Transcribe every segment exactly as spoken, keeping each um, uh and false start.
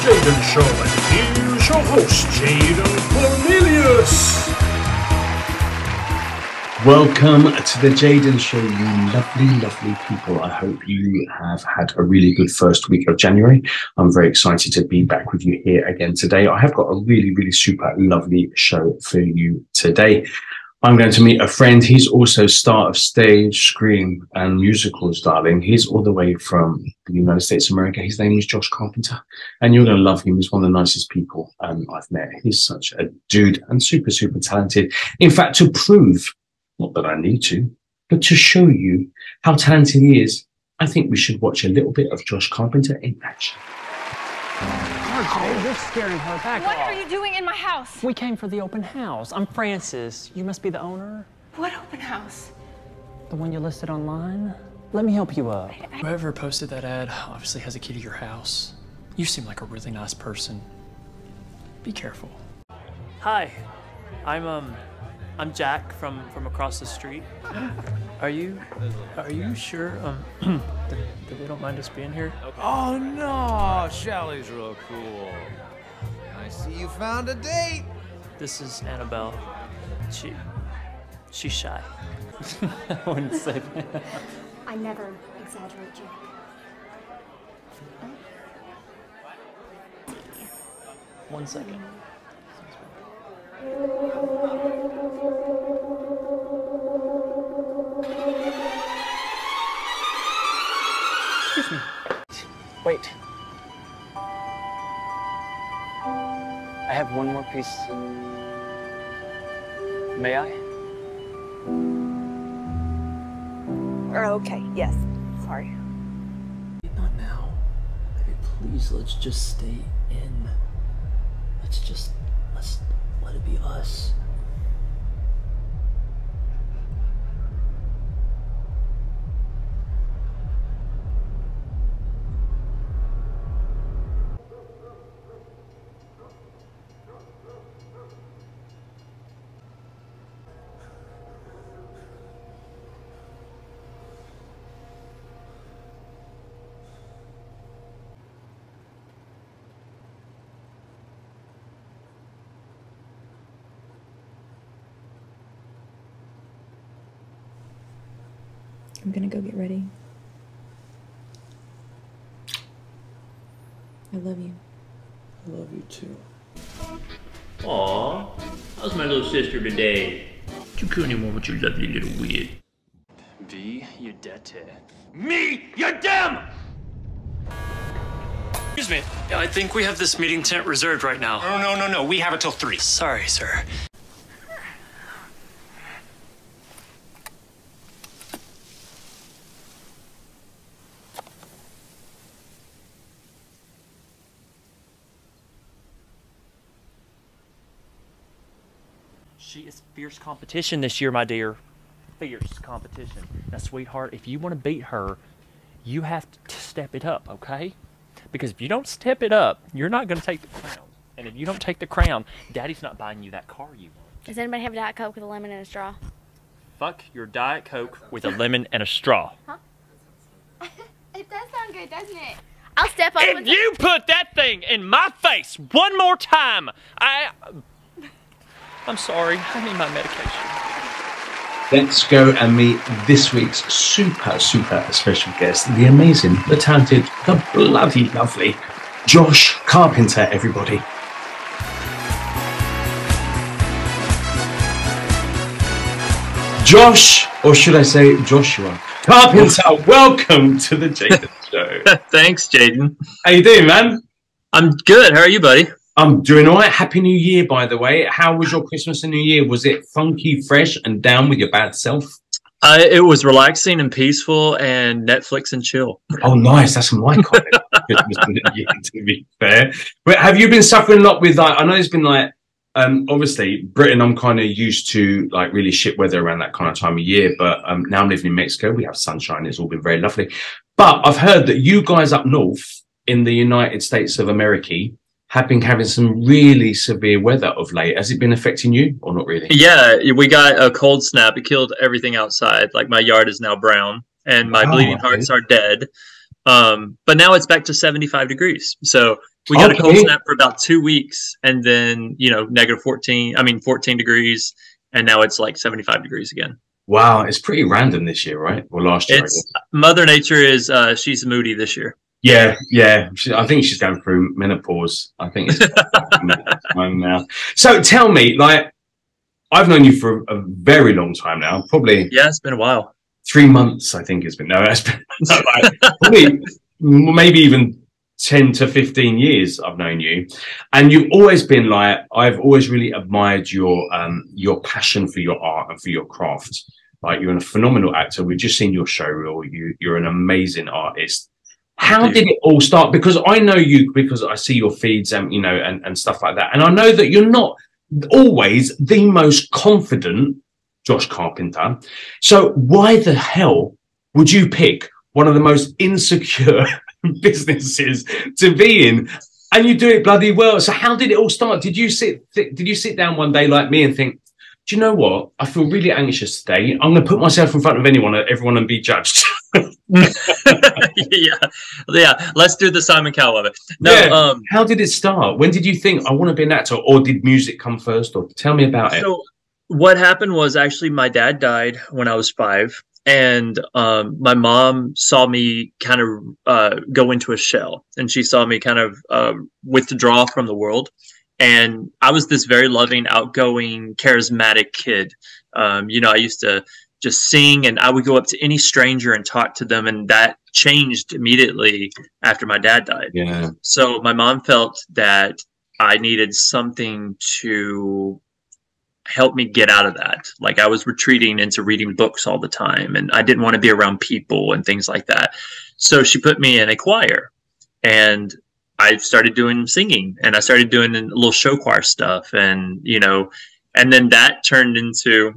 Jaden Show, and here's your host, Jaden Cornelious. Welcome to the Jaden Show, you lovely, lovely people. I hope you have had a really good first week of January. I'm very excited to be back with you here again today. I have got a really, really super lovely show for you today. I'm going to meet a friend. He's also star of stage, screen, and musicals, darling. He's all the way from the United States of America. His name is Josh Carpenter, and you're going to love him. He's one of the nicest people um, I've met. He's such a dude and super, super talented. In fact, to prove, not that I need to, but to show you how talented he is, I think we should watch a little bit of Josh Carpenter in action. Oh, you're scaring her. Back What off. are you doing in my house? We came for the open house. I'm Francis. You must be the owner. What open house? The one you listed online? Let me help you up. Whoever posted that ad obviously has a key to your house. You seem like a really nice person. Be careful. Hi, I'm um, I'm Jack from from across the street. Are you, are you sure um that, that they don't mind us being here? Oh no, Shelly's real cool. I see you found a date. This is Annabelle. She, she's shy. I wouldn't say that. I never exaggerate, Jack. One second. Excuse me. Wait. I have one more piece. May I? Okay, yes. Sorry. Not now. Baby, please, let's just stay in. Let's just, let's let it be us. I'm gonna go get ready. I love you. I love you too. Aw, how's my little sister today? You couldn't even with your lovely little weird. V, you dete. Me, you're dumb! Excuse me. I think we have this meeting tent reserved right now. No, no, no, no. We have it till three. Sorry, sir. She is fierce competition this year, my dear. Fierce competition. Now, sweetheart, if you want to beat her, you have to step it up, okay? Because if you don't step it up, you're not going to take the crown. And if you don't take the crown, Daddy's not buying you that car you want. Does anybody have a Diet Coke with a lemon and a straw? Fuck your Diet Coke with a lemon and a straw. Huh? It does sound good, doesn't it? I'll step up If with you put that thing in my face one more time, I... I'm sorry, I need my medication. Let's go and meet this week's super, super special guest, the amazing, the talented, the bloody lovely Josh Carpenter, everybody. Josh, or should I say Joshua Carpenter, welcome to the Jaden Show. Thanks, Jaden. How you doing, man? I'm good. How are you, buddy? I'm doing all right. Happy New Year, by the way. How was your Christmas and New Year? Was it funky, fresh, and down with your bad self? Uh, it was relaxing and peaceful and Netflix and chill. Oh, nice. That's my kind of Christmas and New Year, to be fair. But have you been suffering a lot with, like, I know it's been like, um, obviously, Britain, I'm kind of used to, like, really shit weather around that kind of time of year. But um, now I'm living in Mexico. We have sunshine. It's all been very lovely. But I've heard that you guys up north in the United States of America have been having some really severe weather of late. Has it been affecting you or not really? Yeah, we got a cold snap. It killed everything outside. Like, my yard is now brown and my Wow, bleeding okay. hearts are dead. Um, but now it's back to seventy-five degrees. So We got Okay. a cold snap for about two weeks, and then you know, negative fourteen. I mean, fourteen degrees, and now it's like seventy-five degrees again. Wow, it's pretty random this year, right? Or last year, I It's guess. Mother Nature is uh, she's moody this year. Yeah, yeah. She, I think she's going through menopause. I think it's time now. So tell me, like, I've known you for a very long time now, probably Yeah, it's been a while. three months, I think it's been. No, that's been like, probably maybe even ten to fifteen years I've known you. And you've always been like, I've always really admired your um your passion for your art and for your craft. Like, you're a phenomenal actor. We've just seen your show reel. You you're an amazing artist. How did it all start? Because I know you because I see your feeds and, you know, and, and stuff like that. And I know that you're not always the most confident Josh Carpenter. So why the hell would you pick one of the most insecure businesses to be in? And you do it bloody well. So how did it all start? Did you sit, th did you sit down one day like me and think, do you know what? I feel really anxious today. I'm going to put myself in front of anyone, everyone and be judged. yeah, yeah. Let's do the Simon Cowell of it. No, Yeah. um, How did it start? When did you think I want to be an actor, or did music come first? Or tell me about it. so what happened was actually my dad died when I was five, and um, my mom saw me kind of uh, go into a shell, and she saw me kind of uh, withdraw from the world. And I was this very loving, outgoing, charismatic kid. Um, you know, I used to just sing, and I would go up to any stranger and talk to them, and that changed immediately after my dad died. Yeah. So my mom felt that I needed something to help me get out of that. Like, I was retreating into reading books all the time, and I didn't want to be around people and things like that. So she put me in a choir, and I started doing singing, and I started doing a little show choir stuff, and, you know, and then that turned into,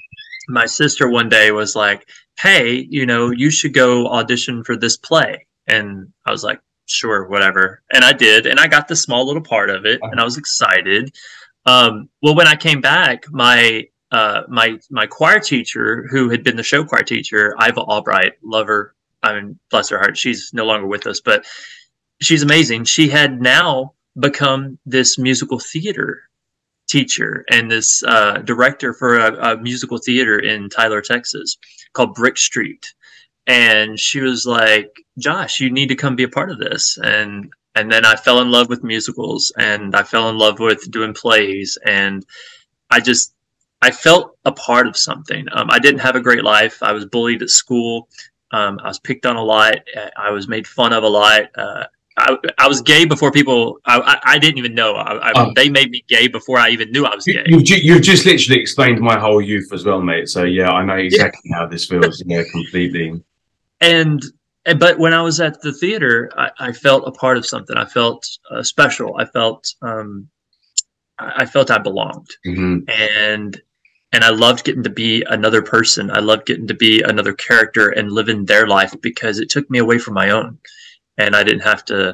my sister one day was like, hey, you know, you should go audition for this play. And I was like, sure, whatever. And I did, and I got the small little part of it, and I was excited. Um, well, when I came back, my uh, my my choir teacher, who had been the show choir teacher, Iva Albright, love her. I mean, bless her heart, she's no longer with us, but she's amazing. She had now become this musical theater teacher and this uh, director for a, a musical theater in Tyler, Texas, called Brick Street. And she was like, Josh, you need to come be a part of this. And and then I fell in love with musicals, and I fell in love with doing plays, and I just I felt a part of something. Um, I didn't have a great life. I was bullied at school. Um, I was picked on a lot. I was made fun of a lot. Uh, I, I was gay before people. I, I, I didn't even know. I, I, Oh. They made me gay before I even knew I was gay. You've, ju you've just literally explained my whole youth as well, mate. So yeah, I know exactly yeah. how this feels. Yeah, completely. And, and but when I was at the theater, I, I felt a part of something. I felt uh, special. I felt um, I, I felt I belonged, Mm-hmm. and and I loved getting to be another person. I loved getting to be another character and living their life, because it took me away from my own, and I didn't have to.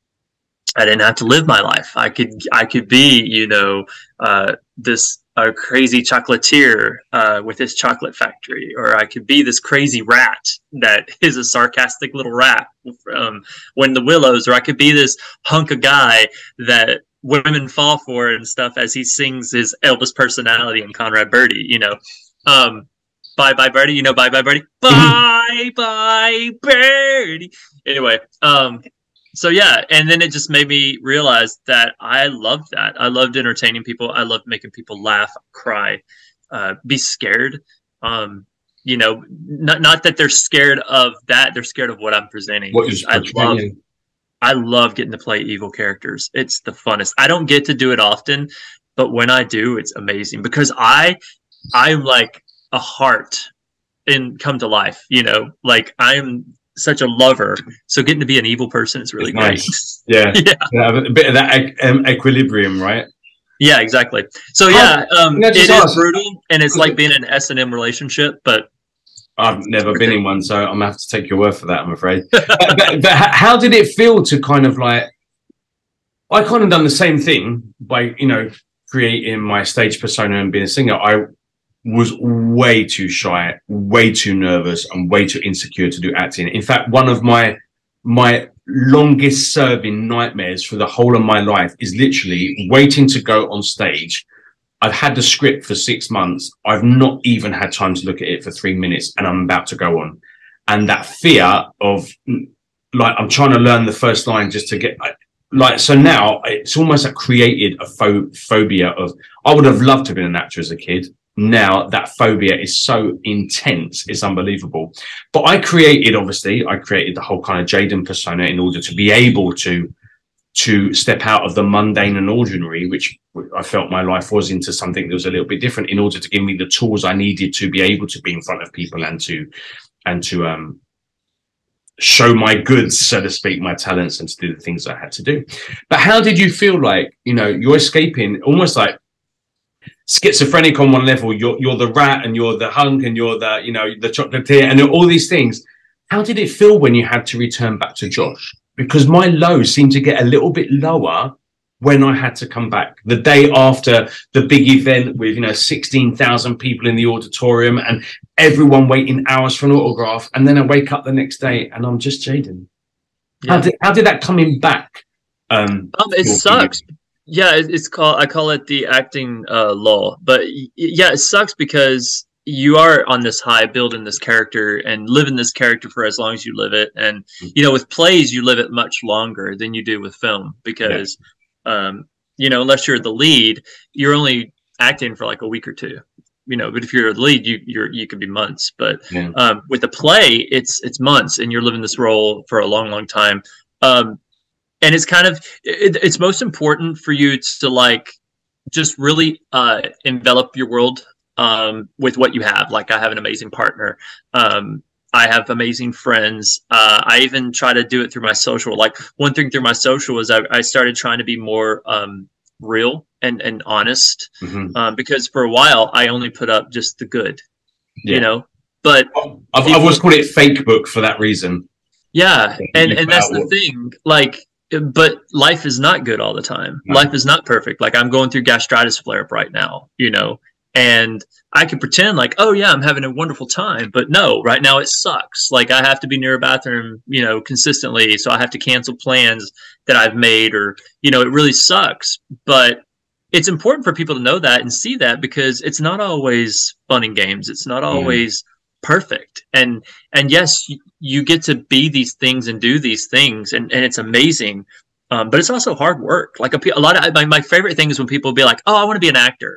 I didn't have to live my life. I could I could be, you know, uh, this a crazy chocolatier uh, with his chocolate factory, or I could be this crazy rat that is a sarcastic little rat from When the Willows, or I could be this hunk of guy that women fall for and stuff as he sings his Elvis personality in Conrad Birdie, you know. Um, bye bye Birdie, you know, bye bye Birdie, bye bye Birdie. Anyway, um, so yeah, and then it just made me realize that I loved that. I loved entertaining people. I loved making people laugh, cry, uh, be scared. Um, you know, not not that they're scared of that; they're scared of what I'm presenting. What is I love, I love getting to play evil characters. It's the funnest. I don't get to do it often, but when I do, it's amazing, because I, I'm like a heart in come to life. You know, like I'm such a lover, so getting to be an evil person is really it's great. Nice. Yeah. yeah, yeah, a bit of that um, equilibrium, right? yeah, exactly. So yeah, um, Can I it just is ask- brutal, and it's like being in an S and M relationship, but I've never been in one, so I'm gonna have to take your word for that, I'm afraid. but, but, but how did it feel to kind of like? I kind of done the same thing by, you know, creating my stage persona and being a singer. I was way too shy, way too nervous, and way too insecure to do acting. In fact, one of my my longest serving nightmares for the whole of my life is literally waiting to go on stage. I've had the script for six months. I've not even had time to look at it for three minutes and I'm about to go on. And that fear of like, I'm trying to learn the first line just to get like, so now it's almost like created a pho phobia of, I would have loved to have been an actor as a kid. Now that phobia is so intense, it's unbelievable. But I created, obviously, I created the whole kind of Jaden persona in order to be able to, to step out of the mundane and ordinary, which I felt my life was, into something that was a little bit different in order to give me the tools I needed to be able to be in front of people and to, and to, um, show my goods, so to speak, my talents, and to do the things I had to do. But how did you feel like, you know, you're escaping almost like schizophrenic on one level, you're you're the rat and you're the hunk and you're the, you know, the chocolatier and all these things. How did it feel when you had to return back to Josh? Because my lows seemed to get a little bit lower when I had to come back the day after the big event with, you know, sixteen thousand people in the auditorium and everyone waiting hours for an autograph. And then I wake up the next day and I'm just Jaden. Yeah. How did, how did that coming back? Um, um it sucks. Yeah, it's called, I call it the acting uh, law. But yeah, it sucks because you are on this high building this character and living this character for as long as you live it. And, you know, with plays, you live it much longer than you do with film because, yeah. um, you know, unless you're the lead, you're only acting for like a week or two, you know, but if you're the lead, you, you're, you could be months. But yeah. um, with a play, it's, it's months and you're living this role for a long, long time. Um, And it's kind of, it, it's most important for you to like, just really uh, envelop your world um, with what you have. Like I have an amazing partner. Um, I have amazing friends. Uh, I even try to do it through my social. Like one thing through my social is I, I started trying to be more um, real and, and honest mm-hmm. um, because for a while I only put up just the good, yeah. you know, but I've, I've always called it fake book for that reason. Yeah. And, and that's the thing. Like, but life is not good all the time. No. Life is not perfect. Like I'm going through gastritis flare up right now, you know, and I can pretend like, oh yeah, I'm having a wonderful time, but no, right now it sucks. Like I have to be near a bathroom, you know, consistently. So I have to cancel plans that I've made or, you know, it really sucks, but it's important for people to know that and see that because it's not always fun and games. It's not always mm. perfect. And, and yes, you, you get to be these things and do these things and, and it's amazing. Um, but it's also hard work. Like a, a lot of my, my favorite thing is when people be like, oh, I want to be an actor.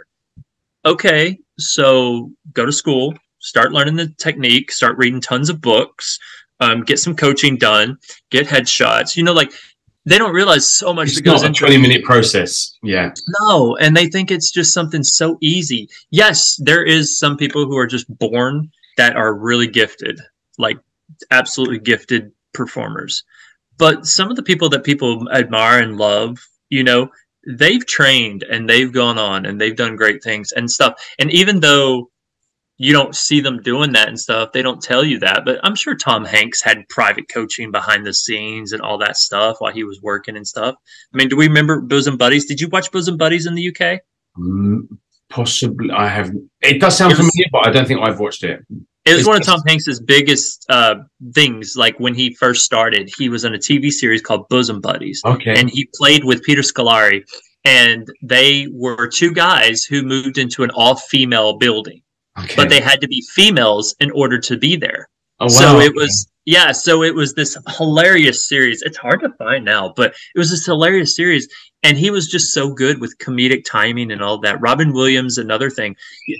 Okay. So go to school, start learning the technique, start reading tons of books, um, get some coaching done, get headshots, you know, like they don't realize so much it's that goes not a into twenty minute process. Yeah. No. And they think it's just something so easy. Yes. There is some people who are just born that are really gifted, like absolutely gifted performers. But some of the people that people admire and love, you know, they've trained and they've gone on and they've done great things and stuff. And even though you don't see them doing that and stuff, they don't tell you that. But I'm sure Tom Hanks had private coaching behind the scenes and all that stuff while he was working and stuff. I mean, do we remember Bosom Buddies? Did you watch Bosom Buddies in the U K? Mm, possibly. I have. It does sound it was, familiar, but I don't think I've watched it. It was one of Tom Hanks's biggest uh, things. Like when he first started, he was in a T V series called Bosom Buddies. Okay. And he played with Peter Scolari. And they were two guys who moved into an all-female building. Okay. But they had to be females in order to be there. Oh, wow. So it was, yeah, so it was this hilarious series. It's hard to find now, but it was this hilarious series. And he was just so good with comedic timing and all that. Robin Williams, another thing.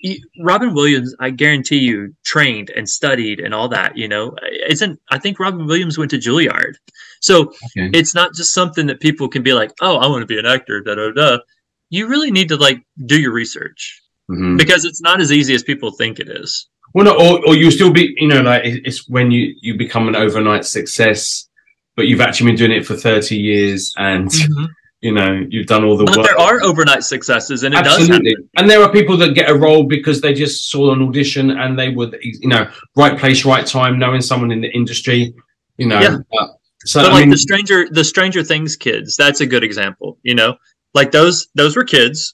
Robin Williams, I guarantee you, trained and studied and all that, you know. Isn't I think Robin Williams went to Juilliard. So okay. It's not just something that people can be like, oh, I want to be an actor, da da da. You really need to like do your research. Mm-hmm. Because it's not as easy as people think it is. Well, no, or, or you still be, you know, like it's when you, you become an overnight success, but you've actually been doing it for thirty years and, mm-hmm. you know, you've done all the but work. There are overnight successes and it Absolutely. does happen. And there are people that get a role because they just saw an audition and they would, you know, right place, right time, knowing someone in the industry, you know. Yeah. Uh, so, but I like mean, the Stranger, the Stranger Things kids, that's a good example, you know, like those, those were kids.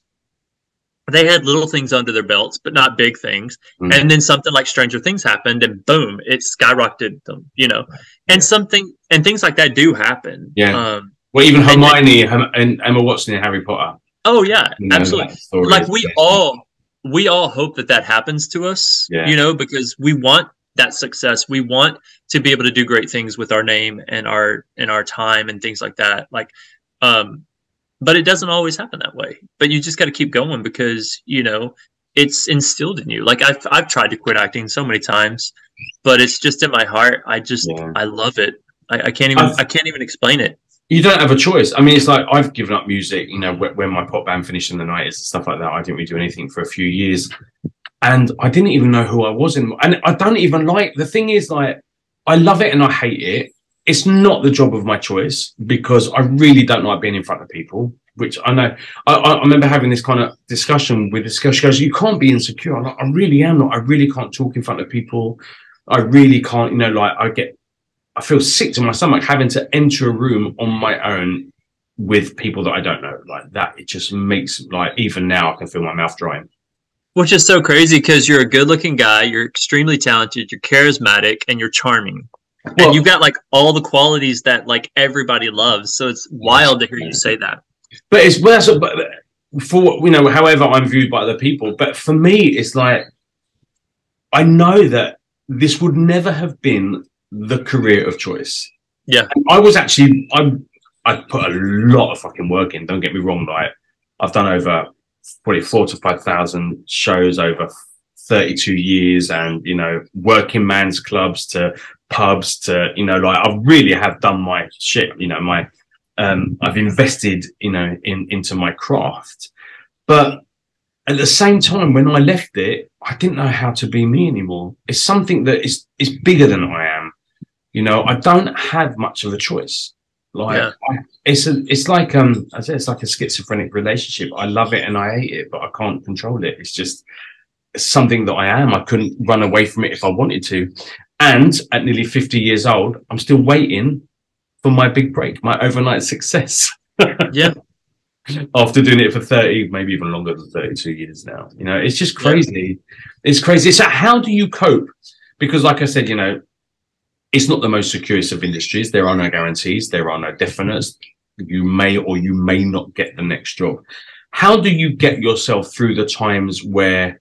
They had little things under their belts, but not big things. Mm-hmm. And then something like Stranger Things happened and boom, it skyrocketed them, you know, and yeah. something, and things like that do happen. Yeah. Um, well, even and- Hermione and Emma Watson in Harry Potter. oh yeah, You know, absolutely. that story Like is we best. all we all hope that that happens to us. Yeah. You know, because we want that success. We want to be able to do great things with our name and our and our time and things like that. Like, um, but it doesn't always happen that way. But you just got to keep going because you know it's instilled in you. Like I've I've tried to quit acting so many times, but it's just in my heart. I just Yeah. I love it. I, I can't even I've- I can't even explain it. You don't have a choice. I mean, it's like I've given up music, you know, when my pop band finished in the nineties and stuff like that. I didn't really do anything for a few years. And I didn't even know who I was. In, and I don't even like, the thing is, like, I love it and I hate it. It's not the job of my choice because I really don't like being in front of people, which I know. I, I remember having this kind of discussion with this girl. She goes, you can't be insecure. I'm like, I really am not. I really can't talk in front of people. I really can't, you know, like I get, I feel sick to my stomach having to enter a room on my own with people that I don't know. Like that, it just makes, like, even now I can feel my mouth drying. Which is so crazy because you're a good-looking guy, you're extremely talented, you're charismatic, and you're charming. Well, and you've got like all the qualities that like everybody loves. So it's wild to hear you say that. But it's well, that's, but for you know, however I'm viewed by other people. But for me, it's like I know that this would never have been the career of choice. Yeah, I was actually I I put a lot of fucking work in. Don't get me wrong. Like I've done over probably four to five thousand shows over thirty-two years, and you know, working man's clubs to pubs to you know, like I really have done my shit. You know, my um, I've invested you know in into my craft, but at the same time, when I left it, I didn't know how to be me anymore. It's something that is is bigger than I am. You know, I don't have much of a choice. Like yeah. I, it's a, it's like um, I say it's like a schizophrenic relationship. I love it and I hate it, but I can't control it. It's just it's something that I am. I couldn't run away from it if I wanted to. And at nearly fifty years old, I'm still waiting for my big break, my overnight success. Yeah. After doing it for thirty, maybe even longer than thirty-two years now, you know, it's just crazy. Yeah. It's crazy. So how do you cope? Because, like I said, you know, it's not the most secure of industries. There are no guarantees. There are no definites. You may or you may not get the next job. How do you get yourself through the times where,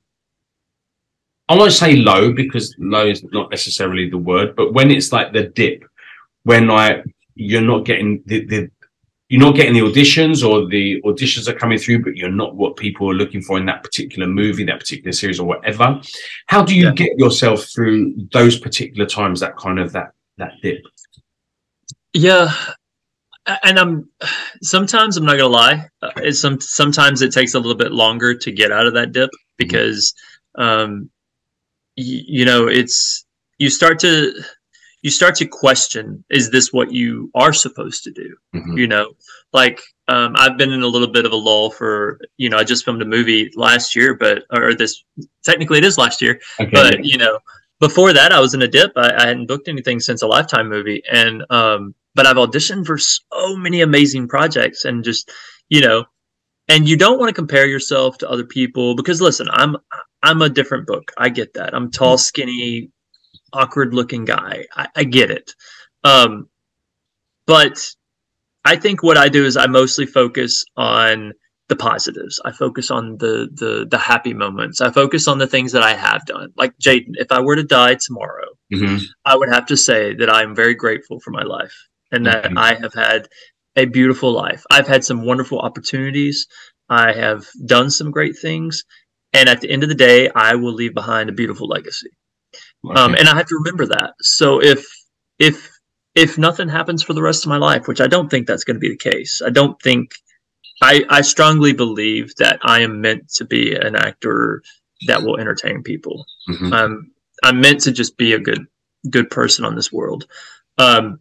I won't say low because low is not necessarily the word, but when it's like the dip, when like you're not getting the, the you're not getting the auditions, or the auditions are coming through, but you're not what people are looking for in that particular movie, that particular series, or whatever. How do you yeah. get yourself through those particular times, that kind of that that dip? Yeah, and I'm sometimes I'm not gonna lie. It's some sometimes it takes a little bit longer to get out of that dip because, mm-hmm. um, y- you know, it's you start to. You start to question, is this what you are supposed to do? Mm-hmm. You know, like um, I've been in a little bit of a lull for, you know, I just filmed a movie last year, but, or this, technically it is last year, okay. But, you know, before that I was in a dip. I, I hadn't booked anything since a Lifetime movie. And, um, but I've auditioned for so many amazing projects and just, you know, and you don't want to compare yourself to other people because listen, I'm, I'm a different book. I get that. I'm tall, skinny, awkward looking guy. I, I get it. Um, but I think what I do is I mostly focus on the positives. I focus on the, the, the happy moments. I focus on the things that I have done. Like Jaden, if I were to die tomorrow, mm-hmm. I would have to say that I'm very grateful for my life and that mm-hmm. I have had a beautiful life. I've had some wonderful opportunities. I have done some great things. And at the end of the day, I will leave behind a beautiful legacy. Okay. Um, and I have to remember that. So if if if nothing happens for the rest of my life, which I don't think that's going to be the case, I don't think I I strongly believe that I am meant to be an actor that will entertain people. Mm-hmm. Um, I'm meant to just be a good good person on this world. Um,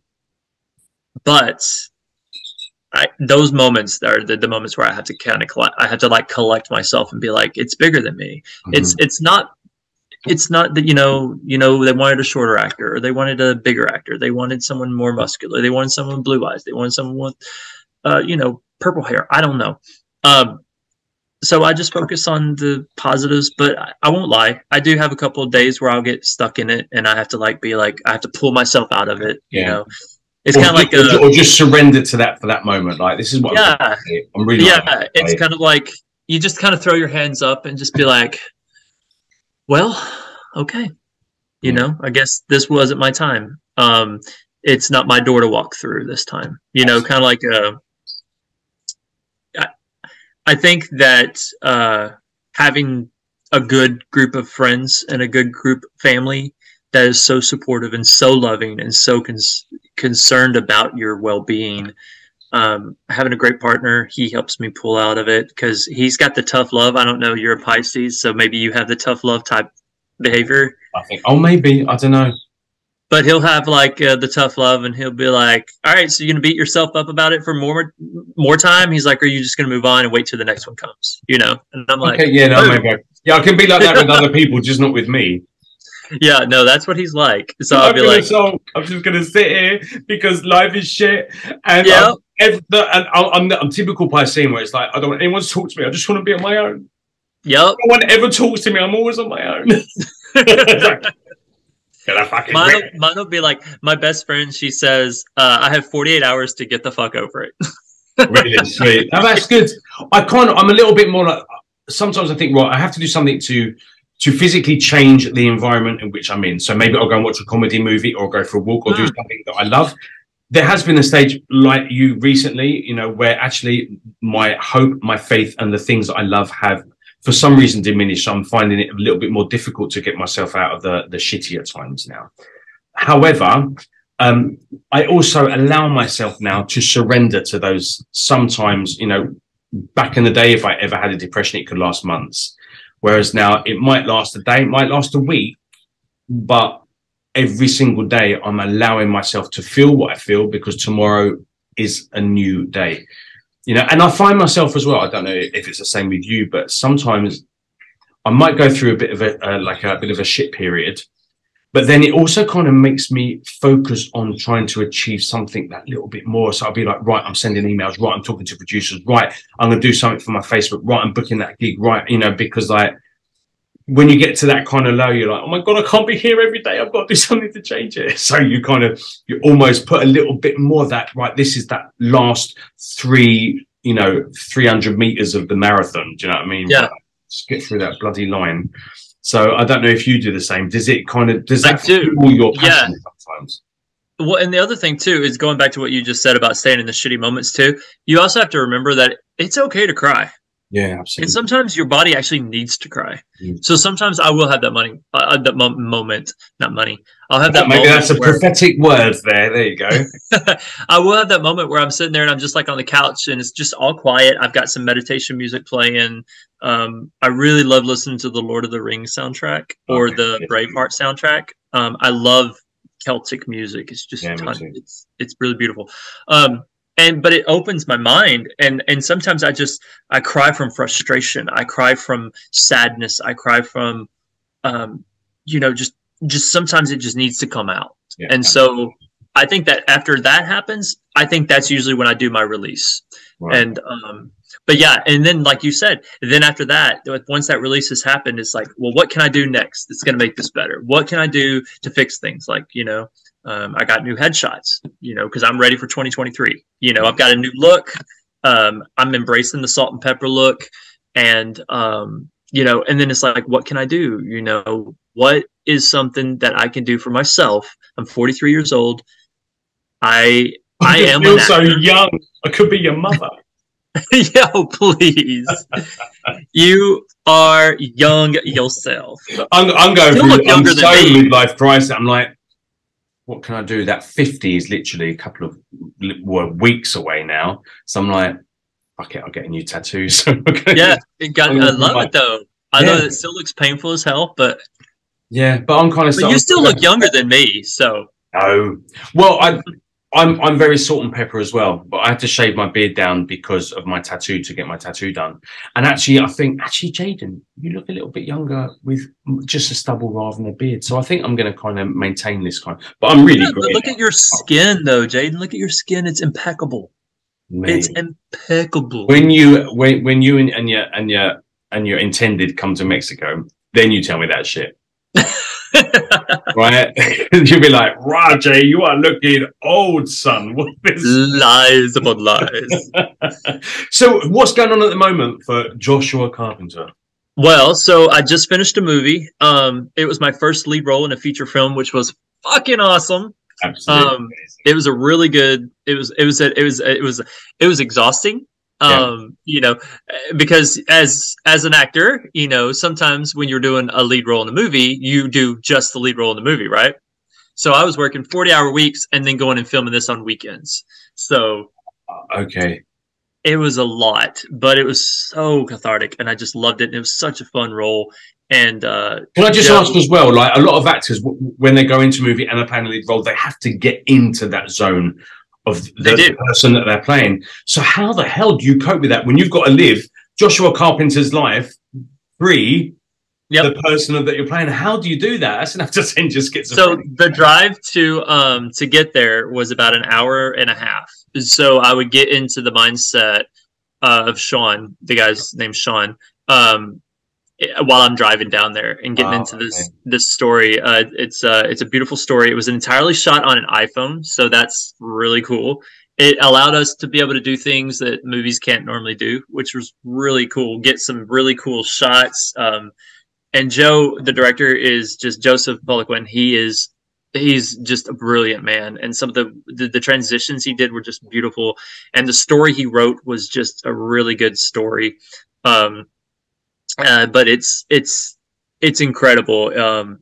but I, those moments are the, the moments where I have to kind of collect, I have to like collect myself and be like, it's bigger than me. Mm-hmm. It's it's not. It's not that, you know, you know, they wanted a shorter actor or they wanted a bigger actor. They wanted someone more muscular. They wanted someone with blue eyes. They wanted someone with, uh, you know, purple hair. I don't know. Um, so I just focus on the positives, but I, I won't lie. I do have a couple of days where I'll get stuck in it and I have to like be like, I have to pull myself out of it, yeah. you know, It's or, kind of like or, a, or just surrender to that for that moment. Like this is what yeah, I'm, I'm really yeah. like, It's kind of like you just kind of throw your hands up and just be like, well, okay, you yeah. know, I guess this wasn't my time. Um, it's not my door to walk through this time. You know, kind of like a. I, I think that uh, having a good group of friends and a good group family that is so supportive and so loving and so cons- concerned about your well-being. Um, having a great partner, he helps me pull out of it because he's got the tough love. I don't know, you're a Pisces, so maybe you have the tough love type behavior. I think, oh, maybe, I don't know. But he'll have like uh, the tough love, and he'll be like, "All right, so you're gonna beat yourself up about it for more more time?" He's like, "Are you just gonna move on and wait till the next one comes?" You know? And I'm like, okay, yeah, no, oh. maybe. I, yeah, I can be like that with other people, just not with me. Yeah, no, that's what he's like. So I'm I'll be like, so I'm just gonna sit here because life is shit, and yeah, I'm, every, and I'm, I'm typical Piscean where it's like I don't want anyone to talk to me. I just want to be on my own. Yep. No one ever talks to me. I'm always on my own. Like, mine, will, mine will be like my best friend. She says, uh, "I have forty-eight hours to get the fuck over it." Really sweet. Oh, that's good. I kind of, I'm a little bit more like, sometimes I think, right, I have to do something to to physically change the environment in which I'm in. So maybe I'll go and watch a comedy movie or go for a walk or mm. do something that I love. There has been a stage like you recently, you know, where actually my hope, my faith and the things that I love have for some reason diminished. So I'm finding it a little bit more difficult to get myself out of the, the shittier times now. However, um, I also allow myself now to surrender to those sometimes, you know, back in the day, if I ever had a depression, it could last months. Whereas now it might last a day, it might last a week, but every single day I'm allowing myself to feel what I feel because tomorrow is a new day. You know, and I find myself as well, I don't know if it's the same with you, but sometimes I might go through a bit of a, uh, like a bit of a shit period, but then it also kind of makes me focus on trying to achieve something that little bit more. So I'll be like, right, I'm sending emails, right, I'm talking to producers, right, I'm going to do something for my Facebook, right, I'm booking that gig, right, you know, because like, when you get to that kind of low, you're like, oh my God, I can't be here every day. I've got to do something to change it. So you kind of, you almost put a little bit more of that, right, this is that last three, you know, three hundred meters of the marathon. Do you know what I mean? Yeah. Just get through that bloody line. So I don't know if you do the same. Does it kind of, does that fuel your passion yeah. sometimes? Well, and the other thing too is going back to what you just said about staying in the shitty moments too. You also have to remember that it's okay to cry. Yeah, absolutely. And sometimes your body actually needs to cry. Mm. So sometimes I will have that money, uh, that mo- moment, not money. I'll have that Maybe moment. That's a where, prophetic word there. There you go. I will have that moment where I'm sitting there and I'm just like on the couch and it's just all quiet. I've got some meditation music playing. Um, I really love listening to the Lord of the Rings soundtrack or okay. the Braveheart soundtrack. Um, I love Celtic music. It's just, yeah, ton, it's, it's really beautiful. Um, And but it opens my mind, and and sometimes I just I cry from frustration, I cry from sadness, I cry from, um, you know, just just sometimes it just needs to come out. Yeah, and so I think that after that happens, I think that's usually when I do my release. Right. And um, but yeah, and then like you said, then after that, once that release has happened, it's like, well, what can I do next that's going to make this better? What can I do to fix things? Like, you know. Um, I got new headshots, you know, because I'm ready for twenty twenty-three. You know, I've got a new look. Um, I'm embracing the salt and pepper look. And, um, you know, and then it's like, what can I do? You know, what is something that I can do for myself? I'm forty-three years old. I I am feel so young. I could be your mother. Yo, please. You are young yourself. I'm, I'm going you through look younger I'm than so me. midlife crisis. I'm like, what can I do? That fifty is literally a couple of well, weeks away now. So I'm like, fuck it, I'll get a new tattoo. So okay. Yeah, it got, I love like, it though. I yeah. know it still looks painful as hell, but yeah, but I'm kind of. But you still look younger than me, so. Oh well, I, I'm I'm very salt and pepper as well, but I had to shave my beard down because of my tattoo to get my tattoo done. And actually, I think actually, Jaden, you look a little bit younger with just a stubble rather than a beard. So I think I'm going to kind of maintain this kind. Of, but I'm really yeah, great. Look at your skin, though, Jaden. Look at your skin; it's impeccable. Mate. It's impeccable. When you when when you and, and your and your and your intended come to Mexico, then you tell me that shit. right? You'll be like, Rajay, you are looking old, son. What is lies upon lies? So, what's going on at the moment for Joshua Carpenter? Well, so I just finished a movie. Um, it was my first lead role in a feature film, which was fucking awesome. Absolutely. Um, it was a really good. It was. It was. It was. It was. It was exhausting. Um, yeah. You know, because as as an actor, you know, sometimes when you're doing a lead role in a movie, you do just the lead role in the movie, right? So I was working forty hour weeks and then going and filming this on weekends. So okay. It was a lot, but it was so cathartic, and I just loved it. And it was such a fun role. And uh, can I just Joe, ask as well? Like, a lot of actors, w when they go into a movie and they're playing a lead role, they have to get into that zone of the, the person that they're playing. So, how the hell do you cope with that when you've got to live Joshua Carpenter's life free? Yep. The person that you're playing. How do you do that? That's enough to send your schizophrenic. So the drive to um to get there was about an hour and a half. So I would get into the mindset uh, of Sean, the guy's name's Sean, um, while I'm driving down there and getting oh, into this okay. this story. Uh, it's uh it's a beautiful story. It was entirely shot on an iPhone, so that's really cool. It allowed us to be able to do things that movies can't normally do, which was really cool. Get some really cool shots. Um, And Joe, the director, is just Joseph Poliquin. He is, he's just a brilliant man. And some of the, the, the transitions he did were just beautiful. And the story he wrote was just a really good story. Um, uh, but it's, it's, it's incredible. Um,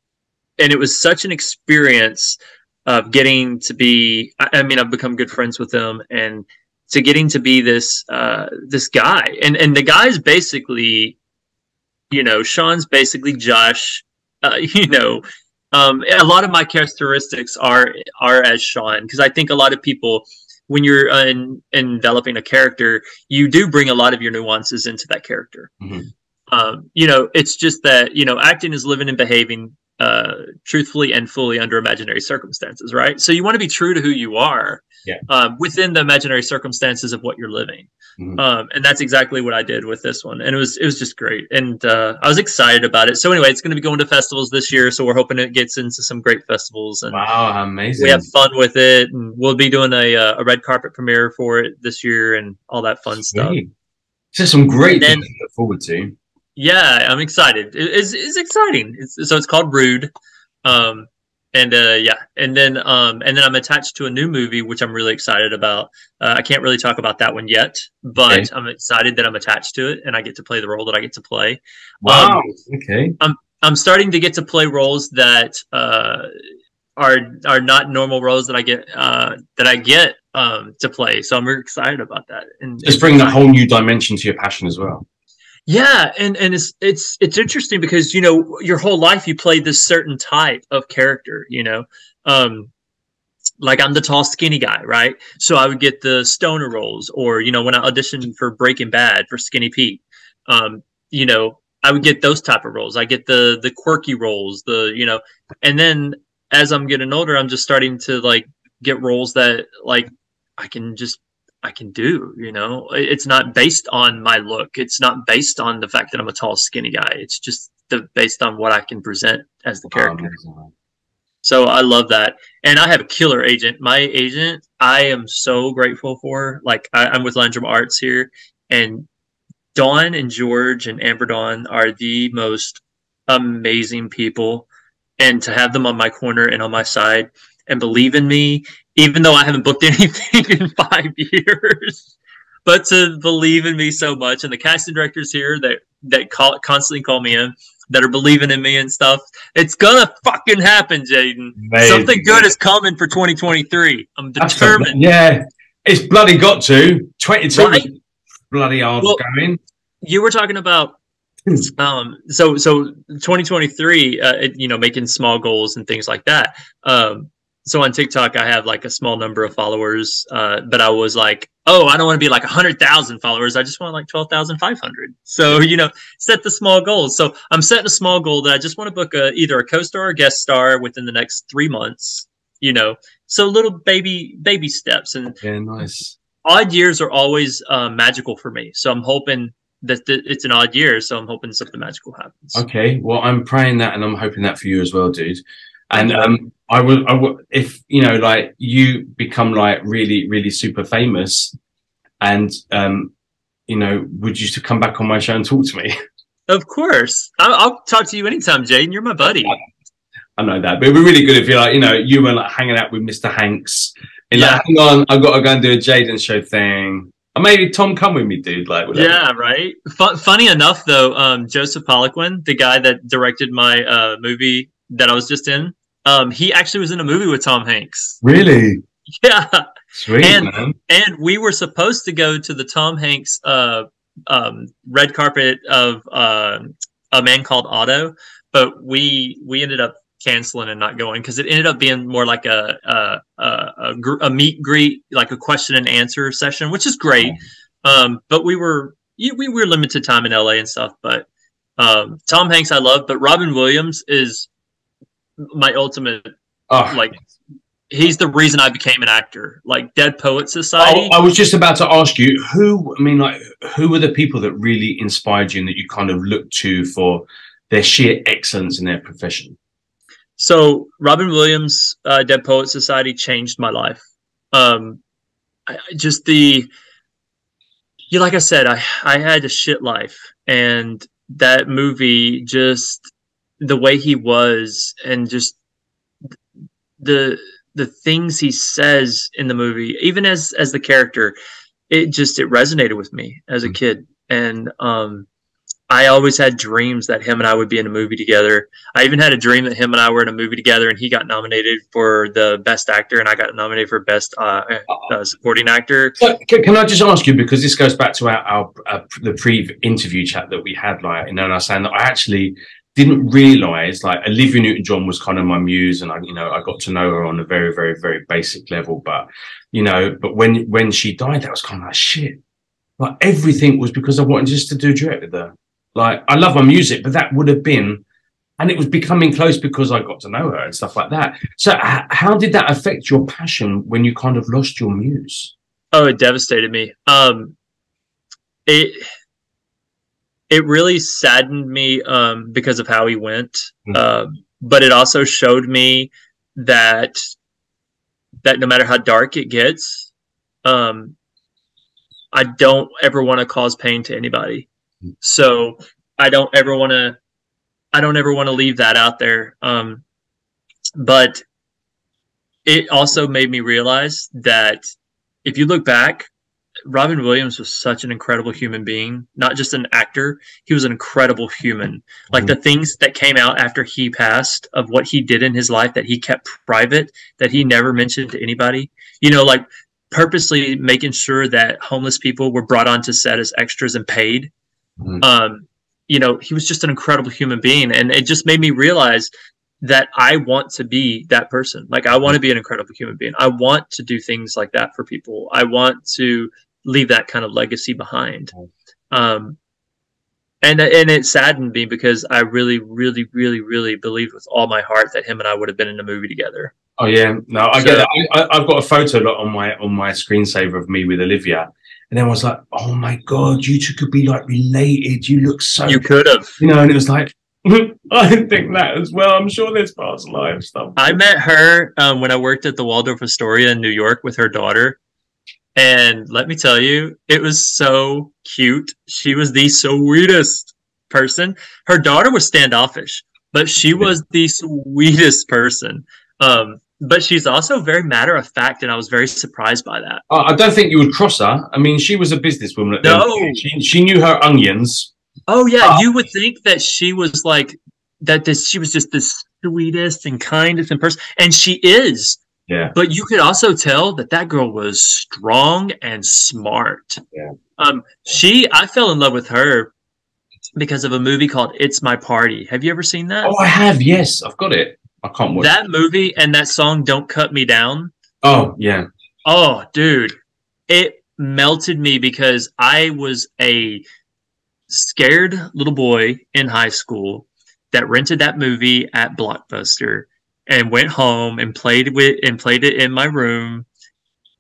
and it was such an experience of getting to be, I, I mean, I've become good friends with him, and to getting to be this, uh, this guy. And, and the guy's basically, you know, Sean's basically Josh. Uh, you know, um, a lot of my characteristics are are as Sean, because I think a lot of people, when you're uh, in, in developing a character, you do bring a lot of your nuances into that character. Mm-hmm. Um, you know, it's just that, you know, acting is living and behaving uh, truthfully and fully under imaginary circumstances, right? So you want to be true to who you are, yeah. um, within the imaginary circumstances of what you're living. Mm-hmm. Um, and that's exactly what I did with this one. And it was, it was just great. And, uh, I was excited about it. So anyway, it's going to be going to festivals this year. So we're hoping it gets into some great festivals, and wow, amazing. We have fun with it. And we'll be doing a, a red carpet premiere for it this year and all that fun stuff. So some great things to look forward to. Yeah, I'm excited. It, it's, it's exciting. It's, so it's called Rude. Um, And uh, yeah, and then um, and then I'm attached to a new movie, which I'm really excited about. Uh, I can't really talk about that one yet, but okay. I'm excited that I'm attached to it, and I get to play the role that I get to play. Wow. Um, okay. I'm I'm starting to get to play roles that uh, are are not normal roles that I get uh, that I get um, to play. So I'm very excited about that. And just bring a whole new dimension to your passion as well. Yeah, and and it's it's it's interesting because, you know, your whole life you play this certain type of character, you know. Um like I'm the tall skinny guy, right? So I would get the stoner roles, or, you know, when I auditioned for Breaking Bad for Skinny Pete, um you know, I would get those type of roles. I get the the quirky roles, the, you know, and then as I'm getting older, I'm just starting to like get roles that like I can just I can do, you know. It's not based on my look. It's not based on the fact that I'm a tall, skinny guy. It's just the, based on what I can present as the character. Oh, so I love that. And I have a killer agent. My agent, I am so grateful for. Like, I, I'm with Landrum Arts here, and Dawn and George and Amber Dawn are the most amazing people. And to have them on my corner and on my side and believe in me, even though I haven't booked anything in five years, but to believe in me so much. And the casting directors here that, that call, constantly call me in, that are believing in me and stuff. It's gonna fucking happen, Jaden. Something good is coming for twenty twenty-three. I'm determined. Yeah, it's bloody got to. twenty-two right? Bloody hard well, going. You were talking about um so so twenty twenty-three, uh, it, you know, making small goals and things like that. Um So on TikTok, I have like a small number of followers, uh, but I was like, oh, I don't want to be like one hundred thousand followers. I just want like twelve thousand five hundred. So, you know, set the small goals. So I'm setting a small goal that I just want to book a, either a co-star or a guest star within the next three months, you know, so little baby, baby steps. And yeah, nice. Odd years are always uh, magical for me. So I'm hoping that, that it's an odd year, so I'm hoping something magical happens. Okay, well, I'm praying that, and I'm hoping that for you as well, dude. And um, I will, I will, if you know, like you become like really, really super famous, and um, you know, would you to come back on my show and talk to me? Of course, I'll, I'll talk to you anytime, Jaden. You're my buddy. I know that, but it'd be really good if you're like, you know, you were like hanging out with Mister Hanks, and Yeah. like, hang on, I've got to go and do a Jaden show thing. Or maybe Tom, come with me, dude. Like, whatever. Yeah, right. F- funny enough, though, um, Joseph Poliquin, the guy that directed my uh, movie that I was just in, um, he actually was in a movie with Tom Hanks. Really? Yeah. Sweet, and, man. And we were supposed to go to the Tom Hanks uh, um, red carpet of uh, A Man Called Otto, but we we ended up canceling and not going because it ended up being more like a a, a, a, gr- a meet greet, like a question and answer session, which is great. Um, but we were we were limited time in L A and stuff. But um, Tom Hanks I love, but Robin Williams is my ultimate Oh. like. He's the reason I became an actor. Like Dead Poet Society. Oh, I was just about to ask you who. I mean, like, who were the people that really inspired you and that you kind of looked to for their sheer excellence in their profession? So Robin Williams, uh, Dead Poet Society changed my life. Um, I, I just the, yeah, like I said, I I had a shit life, and that movie just the way he was, and just the the things he says in the movie, even as as the character, it just it resonated with me as a kid, and um. I always had dreams that him and I would be in a movie together. I even had a dream that him and I were in a movie together, and he got nominated for the best actor, and I got nominated for best uh, uh, supporting actor. So, can, can I just ask you, because this goes back to our, our uh, the pre-interview chat that we had, like, you know, and I was saying that I actually didn't realize, like, Olivia Newton-John was kind of my muse, and I, you know, I got to know her on a very, very, very basic level. But, you know, but when when she died, that was kind of like shit. Like everything was because I wanted just to do a duet with her. Like, I love my music, but that would have been, and it was becoming close because I got to know her and stuff like that. So h- how did that affect your passion when you kind of lost your muse? Oh, it devastated me. Um, it, it really saddened me um, because of how he went. Mm-hmm. Uh, but it also showed me that, that no matter how dark it gets, um, I don't ever want to cause pain to anybody. So I don't ever want to, I don't ever want to leave that out there. Um, but it also made me realize that if you look back, Robin Williams was such an incredible human being, not just an actor. He was an incredible human. Like mm-hmm. the things that came out after he passed of what he did in his life that he kept private, that he never mentioned to anybody, you know, like purposely making sure that homeless people were brought onto set as extras and paid. Mm-hmm. Um, you know, he was just an incredible human being, and it just made me realize that I want to be that person. Like, I want to be an incredible human being. I want to do things like that for people. I want to leave that kind of legacy behind. Um, and and it saddened me because I really, really, really, really believed with all my heart that him and I would have been in a movie together. Oh yeah, no, I so, get it. I, I've got a photo on my on my screensaver of me with Olivia. And then I was like, oh my God, you two could be like related. You look so. You could have. You know, and it was like, I didn't think that as well. I'm sure there's past life stuff. I met her um, when I worked at the Waldorf Astoria in New York with her daughter. And let me tell you, it was so cute. She was the sweetest person. Her daughter was standoffish, but she was the sweetest person. Um, But she's also very matter of fact, and I was very surprised by that. Uh, I don't think you would cross her. I mean, she was a businesswoman. At no, the she, she knew her onions. Oh yeah, uh, you would think that she was like that. This she was just the sweetest and kindest in person, and she is. Yeah. But you could also tell that that girl was strong and smart. Yeah. Um, she, I fell in love with her because of a movie called "It's My Party." Have you ever seen that? Oh, I have. Yes, I've got it. I can't watch that it. movie and that song "Don't Cut Me Down." Oh yeah. Oh, dude, it melted me because I was a scared little boy in high school that rented that movie at Blockbuster and went home and played with and played it in my room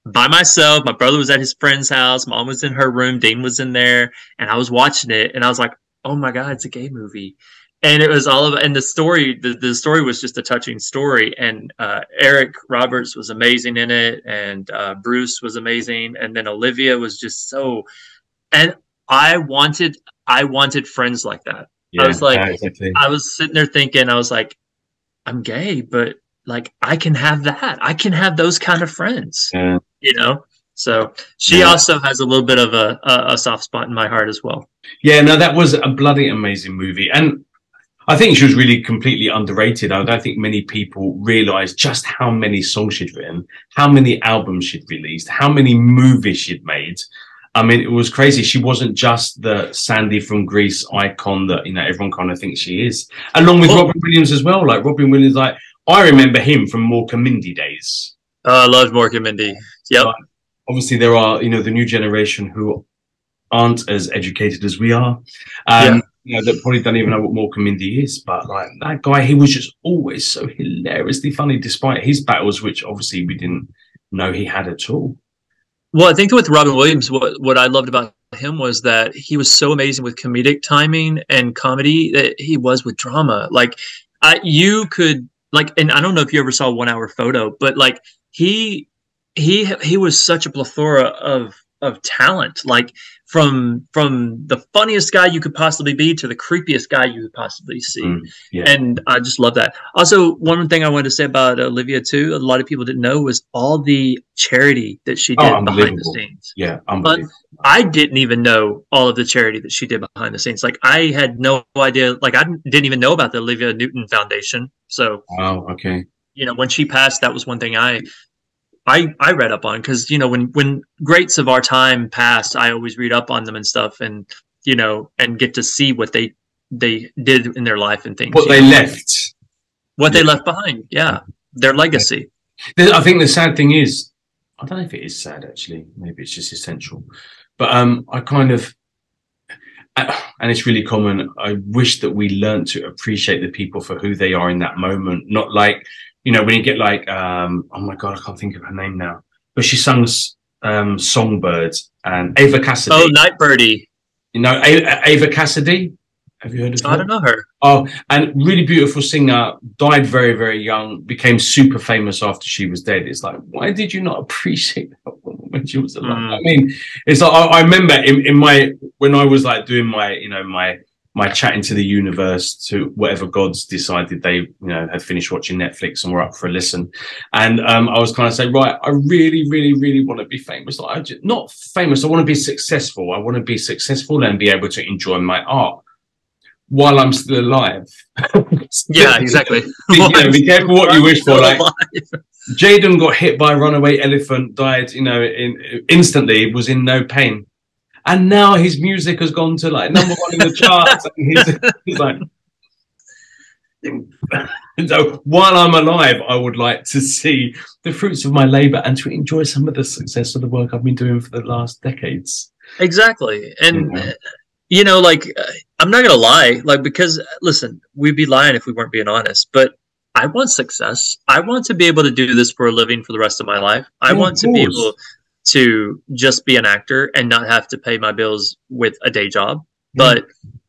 by myself. My brother was at his friend's house. Mom was in her room. Dean was in there, and I was watching it, and I was like, "Oh my god, it's a gay movie!" And it was all of, and the story, the, the story was just a touching story. And uh, Eric Roberts was amazing in it, and uh, Bruce was amazing, and then Olivia was just so. And I wanted, I wanted friends like that. Yeah, I was like, exactly. I was sitting there thinking, I was like, I'm gay, but like I can have that. I can have those kind of friends. Yeah. You know. So she yeah. also has a little bit of a, a a soft spot in my heart as well. Yeah, no, that was a bloody amazing movie, and I think she was really completely underrated. I don't think many people realize just how many songs she'd written, how many albums she'd released, how many movies she'd made. I mean, it was crazy. She wasn't just the Sandy from Greece icon that, you know, everyone kind of thinks she is. Along with oh. Robin Williams as well. Like Robin Williams, like I remember him from Mork and Mindy days. Oh, I loved Mork and Mindy. Yep. But obviously, there are, you know, the new generation who aren't as educated as we are. Um, yeah. You know, that probably don't even know what Mork and Mindy is. But like that guy, he was just always so hilariously funny, despite his battles, which obviously we didn't know he had at all. Well, I think with Robin Williams, what, what I loved about him was that he was so amazing with comedic timing and comedy that he was with drama. Like, I, you could, like, and I don't know if you ever saw One Hour Photo, but like he, he, he was such a plethora of, of talent. Like, from from the funniest guy you could possibly be to the creepiest guy you could possibly see. Mm, yeah. And I just love that. Also, one thing I wanted to say about Olivia too, a lot of people didn't know, was all the charity that she did oh, behind the scenes. Yeah, unbelievable. But I didn't even know all of the charity that she did behind the scenes. Like I had no idea, like I didn't even know about the Olivia Newton Foundation. So, oh, okay. You know, when she passed, that was one thing I I, I read up on, because, you know, when, when greats of our time pass, I always read up on them and stuff, and, you know, and get to see what they they did in their life and things. What they know? left. What yeah. they left behind. Yeah. Their legacy. I think the sad thing is, I don't know if it is sad, actually. Maybe it's just essential. But um, I kind of, and it's really common, I wish that we learned to appreciate the people for who they are in that moment, not like, you know, when you get like, um, oh my God, I can't think of her name now, but she sung um, Songbirds and Ava Cassidy. Oh, Night Birdie. You know, A Ava Cassidy. Have you heard of her? I don't know her. Oh, and really beautiful singer, died very, very young, became super famous after she was dead. It's like, why did you not appreciate that woman when she was alive? Mm. I mean, it's like, I, I remember in, in my, when I was like doing my, you know, my, my chat into the universe to whatever gods decided they, you know, had finished watching Netflix and were up for a listen. And um, I was kind of saying, right, I really, really, really want to be famous. Like, I just, not famous. I want to be successful. I want to be successful and be able to enjoy my art while I'm still alive. Yeah, exactly. You know, be careful what you wish for. Like, Jaden got hit by a runaway elephant, died, you know, in, instantly, was in no pain. And now his music has gone to like number one in the charts. And he's, he's like, so while I'm alive, I would like to see the fruits of my labor and to enjoy some of the success of the work I've been doing for the last decades. Exactly. And, yeah. you know, like, uh, I'm not going to lie, like, because listen, we'd be lying if we weren't being honest, but I want success. I want to be able to do this for a living for the rest of my life. I yeah, want to be able to just be an actor and not have to pay my bills with a day job. But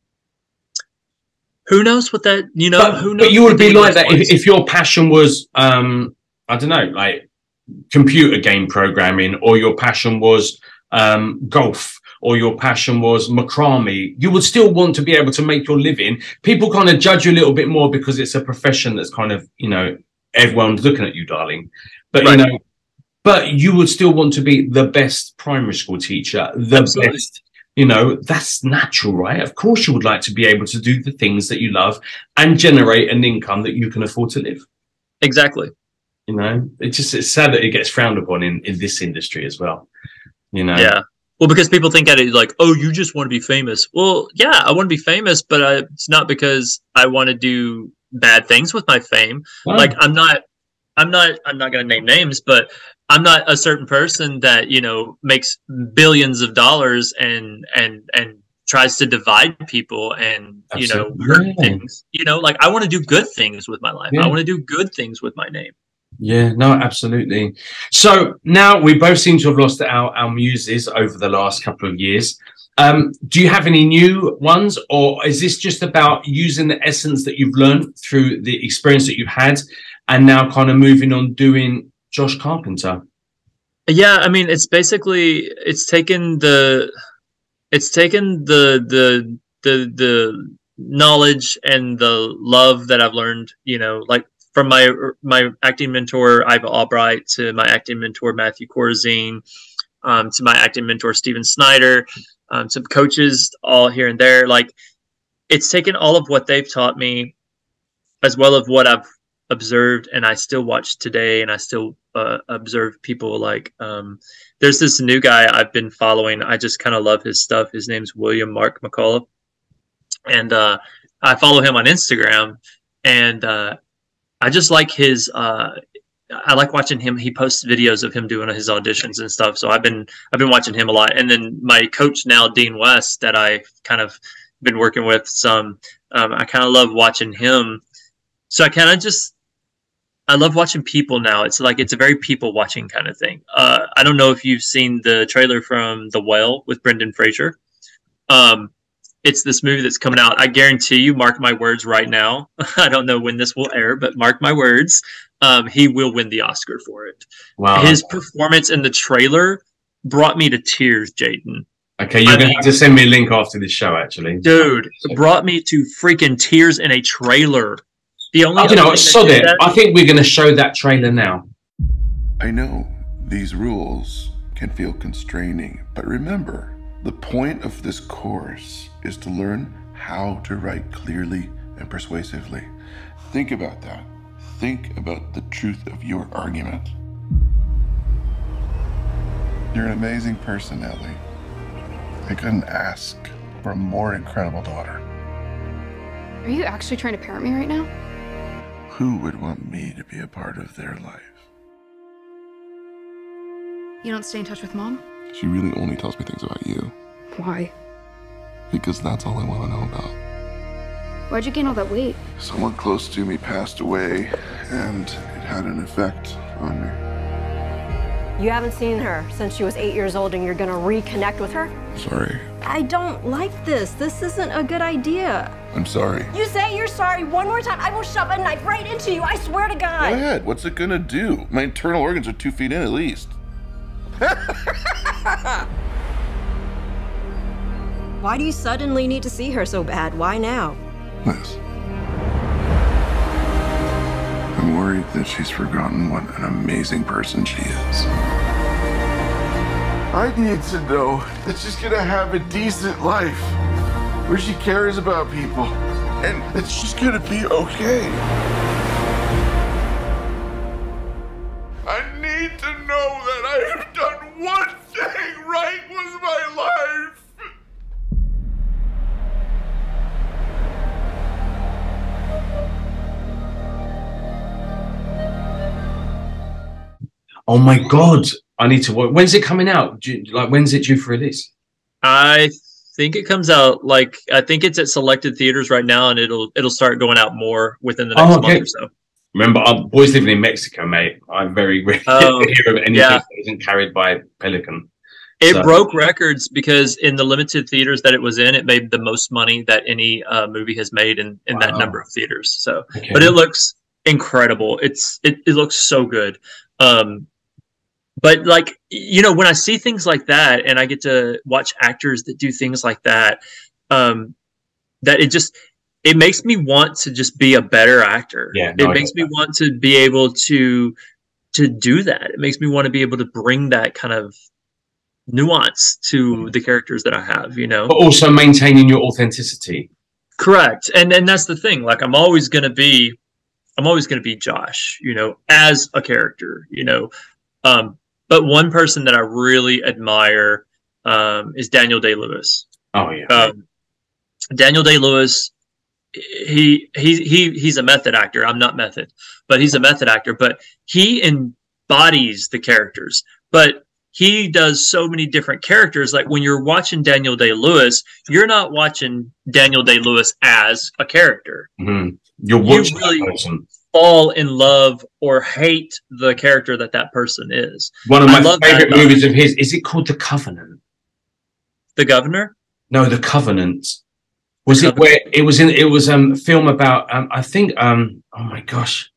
who knows what that, you know, but, who knows? But you would be like that if, if your passion was, um, I don't know, like computer game programming, or your passion was um, golf, or your passion was macrame. You would still want to be able to make your living. People kind of judge you a little bit more because it's a profession that's kind of, you know, everyone's looking at you, darling. But, right. you know, but you would still want to be the best primary school teacher, the Absolutely. best, you know, that's natural, right? Of course you would like to be able to do the things that you love and generate an income that you can afford to live. Exactly. You know, it's just, it's sad that it gets frowned upon in, in this industry as well, you know? Yeah. Well, because people think at it like, oh, you just want to be famous. Well, yeah, I want to be famous, but I, it's not because I want to do bad things with my fame. Oh. Like, I'm not, I'm not, I'm not going to name names, but I'm not a certain person that, you know, makes billions of dollars and, and, and tries to divide people and, Absolutely. you know, hurt yeah. things. You know, like, I want to do good things with my life. Yeah. I want to do good things with my name. Yeah, no, absolutely. So now we both seem to have lost our, our muses over the last couple of years. Um, do you have any new ones, or is this just about using the essence that you've learned through the experience that you've had and now kind of moving on doing Josh Carpenter? Yeah, I mean, it's basically it's taken the it's taken the the the the knowledge and the love that I've learned, you know, like from my my acting mentor Iva Albright to my acting mentor Matthew Corazine, um, to my acting mentor Steven Snyder, um, some coaches all here and there. Like, it's taken all of what they've taught me, as well as what I've observed, and I still watch today, and I still uh, observe people. Like, um, there's this new guy I've been following. I just kind of love his stuff. His name's William Mark McCullough, and uh, I follow him on Instagram, and uh, I just like his. Uh, I like watching him. He posts videos of him doing his auditions and stuff. So I've been I've been watching him a lot. And then my coach now, Dean West, that I kind of been working with some. Um, I kind of love watching him. So I kind of just I love watching people now. It's like it's a very people watching kind of thing. Uh, I don't know if you've seen the trailer from The Whale with Brendan Fraser. Um, it's this movie that's coming out. I guarantee you, mark my words right now. I don't know when this will air, but mark my words. Um, he will win the Oscar for it. Wow. His performance in the trailer brought me to tears, Jaden. Okay, you're going to have to send me a link after this show, actually. Dude, brought me to freaking tears in a trailer. The only oh, you know, sod it. That... I think we're going to show that trailer now. I know these rules can feel constraining, but remember, the point of this course is to learn how to write clearly and persuasively. Think about that. Think about the truth of your argument. You're an amazing person, Ellie. I couldn't ask for a more incredible daughter. Are you actually trying to parent me right now? Who would want me to be a part of their life? You don't stay in touch with Mom? She really only tells me things about you. Why? Because that's all I want to know about. Why'd you gain all that weight? Someone close to me passed away, and it had an effect on me. You haven't seen her since she was eight years old, and you're gonna reconnect with her? Sorry. I don't like this. This isn't a good idea. I'm sorry. You say you're sorry one more time, I will shove a knife right into you. I swear to God. Go ahead. What's it gonna do? My internal organs are two feet in at least. Why do you suddenly need to see her so bad? Why now? Liz. I'm worried that she's forgotten what an amazing person she is. I need to know that she's gonna have a decent life where she cares about people and that she's gonna be okay. I need to know that I have done one thing right with my life. Oh my God. I need to watch. When's it coming out? Do you, like, when's it due for release? I think it comes out, like, I think it's at selected theaters right now, and it'll it'll start going out more within the next oh, okay. month or so. Remember, our boys living in Mexico, mate. I very rarely oh, hear of anything yeah. that isn't carried by Pelican. It so. broke records because in the limited theaters that it was in, it made the most money that any uh, movie has made in, in wow. that number of theaters. So, okay. But it looks incredible. It's it, it looks so good. Um, But, like, you know, when I see things like that and I get to watch actors that do things like that, um, that it just, it makes me want to just be a better actor. Yeah, no, it makes me that. want to be able to, to do that. It makes me want to be able to bring that kind of nuance to the characters that I have, you know. But also maintaining your authenticity. Correct. And, and that's the thing. Like, I'm always going to be, I'm always going to be Josh, you know, as a character, you know. Um, But one person that I really admire um, is Daniel Day-Lewis. Oh yeah, um, Daniel Day-Lewis. He he he he's a method actor. I'm not method, but he's a method actor. But he embodies the characters. But he does so many different characters. Like when you're watching Daniel Day-Lewis, you're not watching Daniel Day-Lewis as a character. Mm-hmm. You're watching you really, that person. fall in love or hate the character that that person is. One of I my love favorite that, movies of his, is it called The Covenant? The Governor? No, The Covenant. Was The it Covenant. where it was in? It was um, a film about. Um, I think. Um, oh my gosh,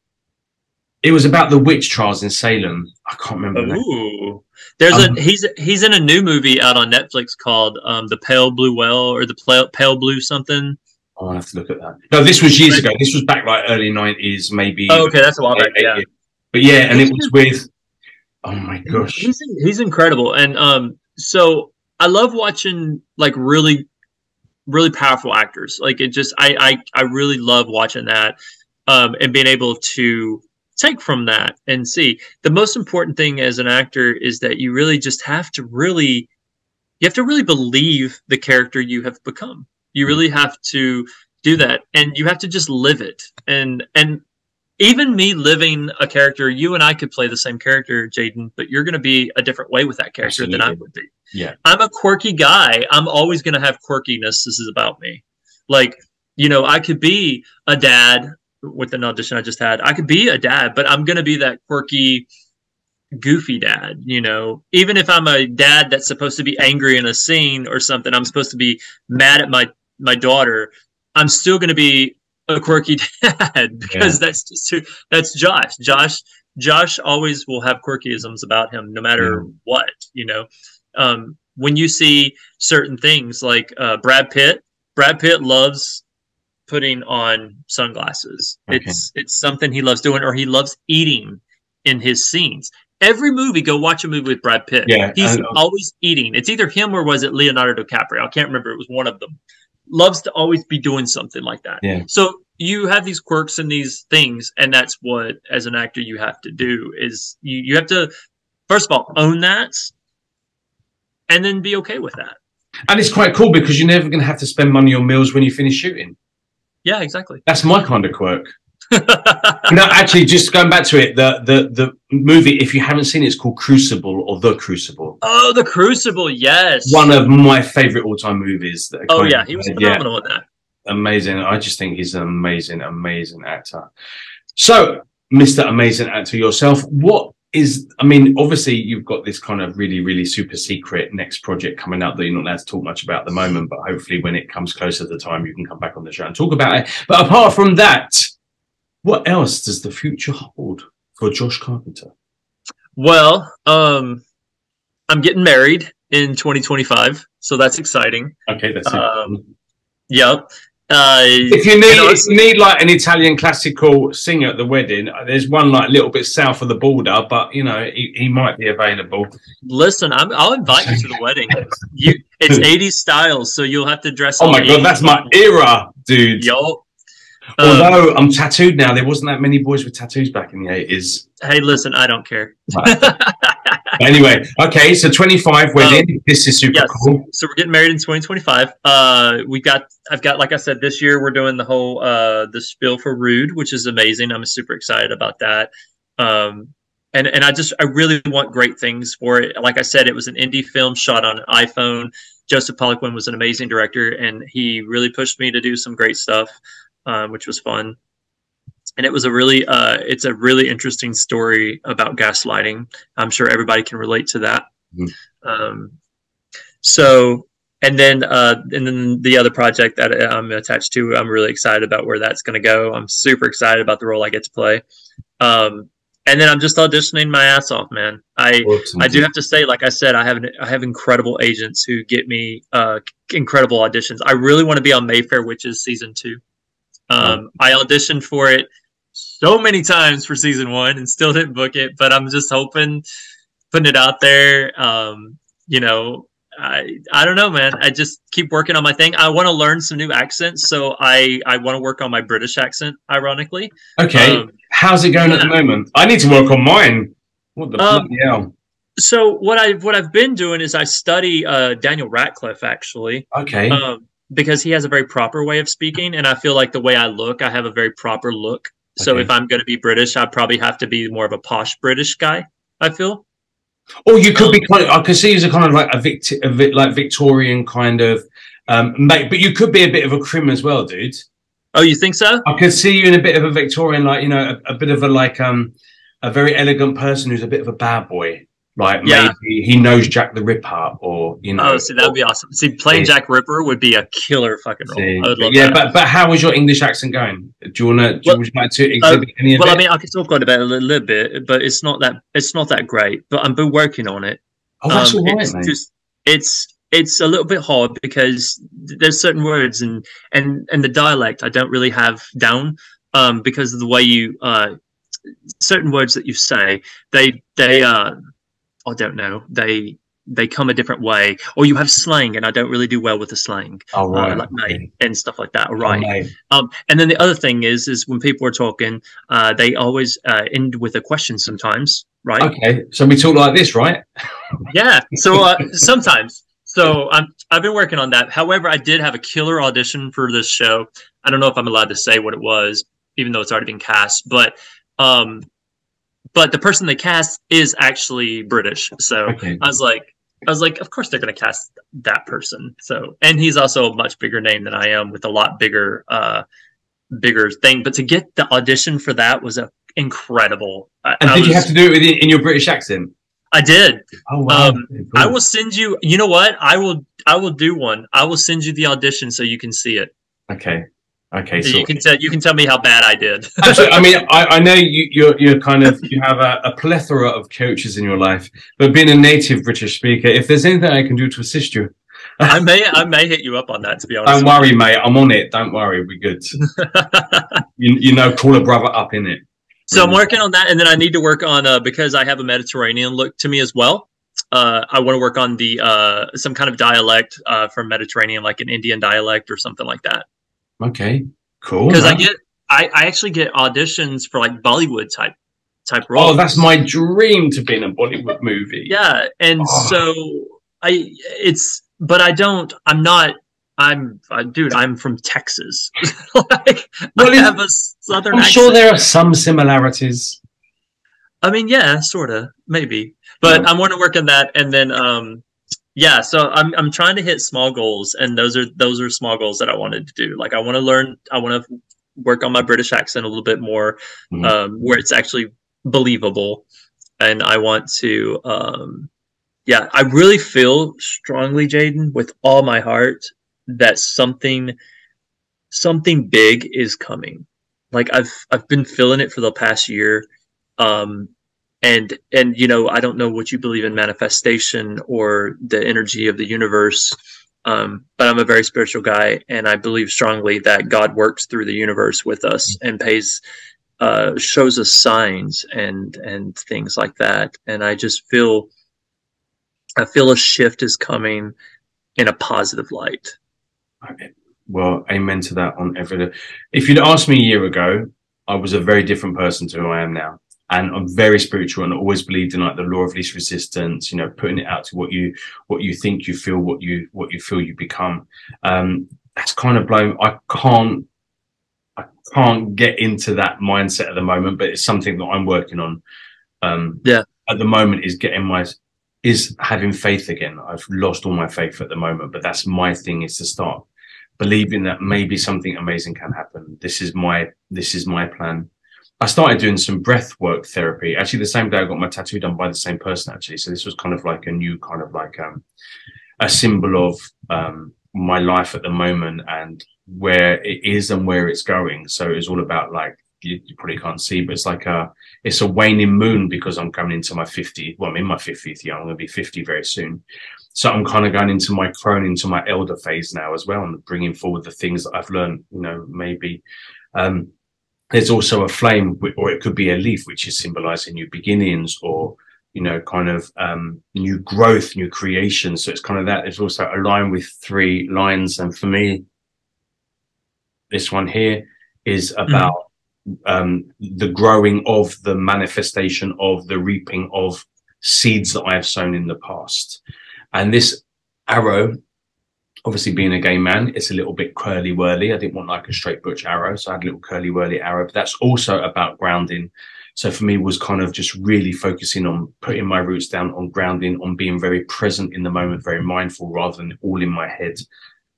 it was about the witch trials in Salem. I can't remember. the name. Ooh, there's Um, a he's he's in a new movie out on Netflix called um, The Pale Blue Well or the Pale, Pale Blue something. Oh, I'll have to look at that. No, this was years ago. This was back like early nineties, maybe. Oh, okay, that's a while back. Yeah, but yeah, and it was with. Oh my gosh, he's he's incredible, and um, so I love watching like really, really powerful actors. Like it just, I I I really love watching that, um, and being able to take from that and see. The most important thing as an actor is that you really just have to really, you have to really believe the character you have become. You really have to do that, and you have to just live it. And and even me living a character, you and I could play the same character, Jaden, but you're going to be a different way with that character Absolutely. than I would be. Yeah, I'm a quirky guy. I'm always going to have quirkiness. This is about me. Like, you know, I could be a dad with an audition I just had. I could be a dad, but I'm going to be that quirky, goofy dad, you know. Even if I'm a dad that's supposed to be angry in a scene or something, I'm supposed to be mad at my my daughter, I'm still going to be a quirky dad because Yeah. that's just who, that's Josh. Josh Josh always will have quirkyisms about him, no matter Yeah. what, you know. Um, when you see certain things like uh, Brad Pitt, Brad Pitt loves putting on sunglasses. Okay. It's it's something he loves doing, or he loves eating in his scenes. Every movie, go watch a movie with Brad Pitt. Yeah, He's and- always eating. It's either him or was it Leonardo DiCaprio? I can't remember. It was one of them. Loves to always be doing something like that. Yeah. So you have these quirks and these things, and that's what, as an actor, you have to do is you, you have to, first of all, own that, and then be okay with that. and it's quite cool because you're never going to have to spend money on meals when you finish shooting. Yeah, exactly. That's my kind of quirk. No, actually, just going back to it, the the the movie, if you haven't seen it, it's called Crucible or The Crucible. Oh, The Crucible, yes. One of my favorite all-time movies. That Oh, kind yeah, of- he was yeah, phenomenal with that. amazing. I just think he's an amazing, amazing actor. So, Mister Amazing Actor yourself, what is, I mean, obviously you've got this kind of really, really super secret next project coming out that you're not allowed to talk much about at the moment, but hopefully when it comes closer to the time, you can come back on the show and talk about it. But apart from that, what else does the future hold for Josh Carpenter? Well, um, I'm getting married in twenty twenty-five, so that's exciting. Okay, that's it. Um, yep. Uh, If you need, know, if you need like an Italian classical singer at the wedding, there's one like a little bit south of the border, but you know he, he might be available. listen, I'm, I'll invite you to the wedding. You, it's eighties styles, so you'll have to dress. Oh all my god, that's my era, dude. Yo. Although I'm tattooed now, there wasn't that many boys with tattoos back in the eighties. Hey, listen, I don't care. Anyway, okay, so twenty-five wedding. Um, this is super yes, cool. So we're getting married in twenty twenty-five. Uh, we got, I've got, like I said, this year we're doing the whole uh the spiel for Rude, which is amazing. I'm super excited about that. Um, and and I just I really want great things for it. Like I said, it was an indie film shot on an iPhone. Joseph Poliquin was an amazing director, and he really pushed me to do some great stuff, um, which was fun. And it was a really, uh, it's a really interesting story about gaslighting. I'm sure everybody can relate to that. Mm-hmm. Um, so, and then, uh, and then the other project that I'm attached to, I'm really excited about where that's going to go. I'm super excited about the role I get to play. Um, and then I'm just auditioning my ass off, man. I, awesome. I do have to say, like I said, I have, an, I have incredible agents who get me, uh, incredible auditions. I really want to be on Mayfair Witches season two. Um, I auditioned for it so many times for season one and still didn't book it, but I'm just hoping, putting it out there. Um, you know, I I don't know, man. I just keep working on my thing. I want to learn some new accents, so I I want to work on my British accent. Ironically, okay. Um, How's it going yeah. at the moment? I need to work on mine. What the um, bloody hell? So what I what I've been doing is I study uh, Daniel Radcliffe actually. Okay. Um, because he has a very proper way of speaking, and I feel like the way I look, I have a very proper look. So okay. if I'm going to be British, I probably have to be more of a posh British guy, I feel. Or you could um, be kind of, I could see as a kind of like a, Vict a like Victorian kind of, um, mate, but you could be a bit of a crim as well, dude. Oh, you think so? I could see you in a bit of a Victorian, like, you know, a, a bit of a like um a very elegant person who's a bit of a bad boy. Like Yeah. maybe he knows Jack the Ripper, or you know. Oh, see, that'd be awesome. See, playing Jack Ripper would be a killer fucking role. See, I would love yeah, that. but but how is your English accent going? Do you wanna? Do Well, would you like to exhibit uh, any of well, it? I mean, I can talk about it a little, little bit, but it's not that it's not that great. But I'm been working on it. Oh, that's um, all right, it's mate. just it's it's a little bit hard because there's certain words and and and the dialect I don't really have down um, because of the way you uh, certain words that you say they they uh I don't know they they come a different way, or you have slang and I don't really do well with the slang. Oh, right. uh, like mate and stuff like that. Oh, Right. mate. Um, and then the other thing is is when people are talking, uh, they always uh, end with a question sometimes, right? Okay, so we talk like this, right? Yeah. So uh, sometimes. So I'm I've been working on that. However, I did have a killer audition for this show. I don't know if I'm allowed to say what it was, even though it's already been cast. But um, but the person they cast is actually British. So Okay. I was like, I was like, of course they're going to cast that person. So, and he's also a much bigger name than I am, with a lot bigger, uh, bigger thing. But to get the audition for that was a incredible. I, And I did was, you have to do it with, in your British accent? I did. Oh wow! Um, Cool. I will send you. You know what? I will. I will do one. I will send you the audition so you can see it. Okay. Okay. So So you can tell. You can tell me how bad I did. actually, I mean, I, I know you, you're you're kind of you have a, a plethora of coaches in your life, but being a native British speaker, if there's anything I can do to assist you, I may. I may hit you up on that. To be honest. don't worry, mate. I'm on it. Don't worry, we're good. you you know, call a brother up in it. So I'm working on that, and then I need to work on uh, because I have a Mediterranean look to me as well. Uh, I want to work on the uh, some kind of dialect uh, from Mediterranean, like an Indian dialect or something like that. Okay. Cool. Because I man. get, I, I actually get auditions for like Bollywood type type Oh, roles. that's my dream to be in a Bollywood movie. Yeah, and Oh. so I, it's, but I don't. I'm not. I'm, uh, dude. I'm from Texas. Like, Well, I have a southern. I'm accent. sure there are some similarities. I mean, yeah, sort of, maybe. But Yeah. I want to work on that, and then, um, yeah. So I'm I'm trying to hit small goals, and those are those are small goals that I wanted to do. Like I want to learn. I want to work on my British accent a little bit more, Mhm. um, where it's actually believable, and I want to. Um, yeah, I really feel strongly, Jaden, with all my heart, that something something big is coming. Like I've I've been feeling it for the past year. Um, and and you know, I don't know what you believe in, manifestation or the energy of the universe, um, but I'm a very spiritual guy, and I believe strongly that God works through the universe with us and pays uh, shows us signs and and things like that. And I just feel I feel a shift is coming in a positive light. Okay. Well, amen to that on every. If you'd asked me a year ago, I was a very different person to who I am now. And I'm very spiritual and always believed in like the law of least resistance, you know, putting it out to what you, what you think you feel, what you, what you feel you become. Um, that's kind of blown. I can't, I can't get into that mindset at the moment, but it's something that I'm working on. Um, yeah. At the moment is getting my, is having faith again. I've lost all my faith at the moment, but that's my thing, is to start believing that maybe something amazing can happen. This is my, this is my plan. I started doing some breath work therapy. Actually, the same day I got my tattoo done by the same person, actually. So this was kind of like a new kind of like um, a symbol of um, my life at the moment and where it is and where it's going. So it's all about like, you, you probably can't see, but it's like a, it's a waning moon because I'm coming into my fiftieth. Well, I'm in my fiftieth year. I'm going to be fifty very soon. So I'm kind of going into my crone, into my elder phase now as well, and bringing forward the things that I've learned, you know, maybe, um, there's also a flame, or it could be a leaf, which is symbolizing new beginnings or, you know, kind of um, new growth, new creation. So it's kind of that. It's also a line with three lines. And for me, this one here is about mm. um, the growing of the manifestation of the reaping of seeds that I have sown in the past. And this arrow, obviously being a gay man, it's a little bit curly whirly. I didn't want like a straight butch arrow, so I had a little curly whirly arrow, but that's also about grounding. So for me was kind of just really focusing on putting my roots down, on grounding, on being very present in the moment, very mindful rather than all in my head.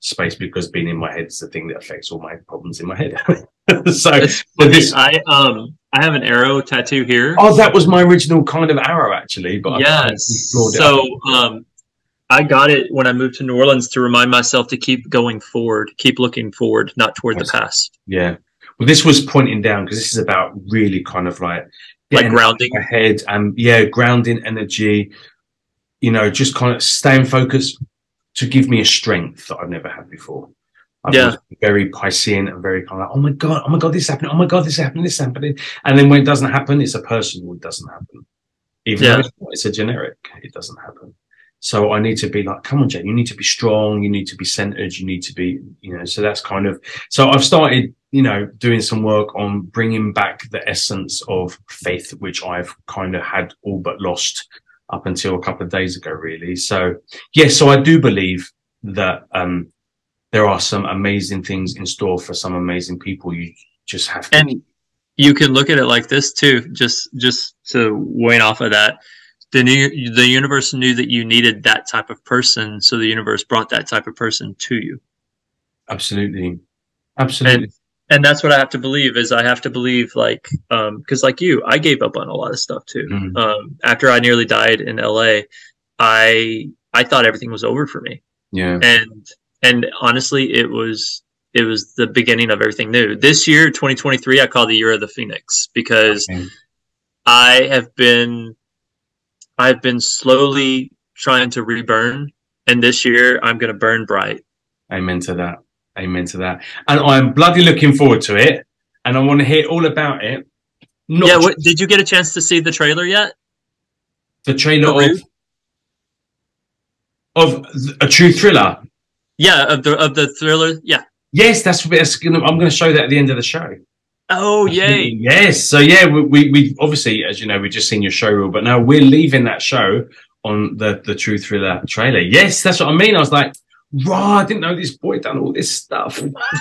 space because being in my head is the thing that affects all my problems in my head. so but this, I um I have an arrow tattoo here. oh, that was my original kind of arrow actually, but yes. I kind of explored it So up. um, I got it when I moved to New Orleans to remind myself to keep going forward, keep looking forward, not toward the past. Yeah. Well, this was pointing down because this is about really kind of like like grounding ahead and yeah, grounding energy. You know, just kind of staying focused to give me a strength that I've never had before. I've yeah, very Piscean and very kind of like, oh my god, oh my god, this is happening, oh my god, this is happening, this is happening, and then when it doesn't happen, it's a personal. It doesn't happen, even yeah. though it's, it's a generic. It doesn't happen. So I need to be like, come on, Jane, you need to be strong, you need to be centered, you need to be, you know. So that's kind of. So I've started, you know, doing some work on bringing back the essence of faith, which I've kind of had all but lost up until a couple of days ago, really. So yes, so I do believe that um, there are some amazing things in store for some amazing people. You just have to. And you can look at it like this too. Just just to wane off of that, the new the universe knew that you needed that type of person, so the universe brought that type of person to you. Absolutely, absolutely. And, and that's what I have to believe is I have to believe like, um, cause like you, I gave up on a lot of stuff too. Mm. Um, after I nearly died in L A, I, I thought everything was over for me. Yeah. And, and honestly, it was, it was the beginning of everything new. This year, twenty twenty-three, I call the year of the Phoenix because okay. I have been, I've been slowly trying to reburn. And this year I'm going to burn bright. Amen to that. Amen to that. And I'm bloody looking forward to it. And I want to hear all about it. Not yeah. What, did you get a chance to see the trailer yet? The trailer of, of a true thriller. Yeah. Of the, of the thriller. Yeah. Yes. That's, that's gonna, I'm going to show that at the end of the show. Oh, yay. Yes. So yeah, we, we, we obviously, as you know, we've just seen your show reel, but now we're leaving that show on the, the true thriller trailer. Yes. That's what I mean. I was like, raw, I didn't know this boy done all this stuff.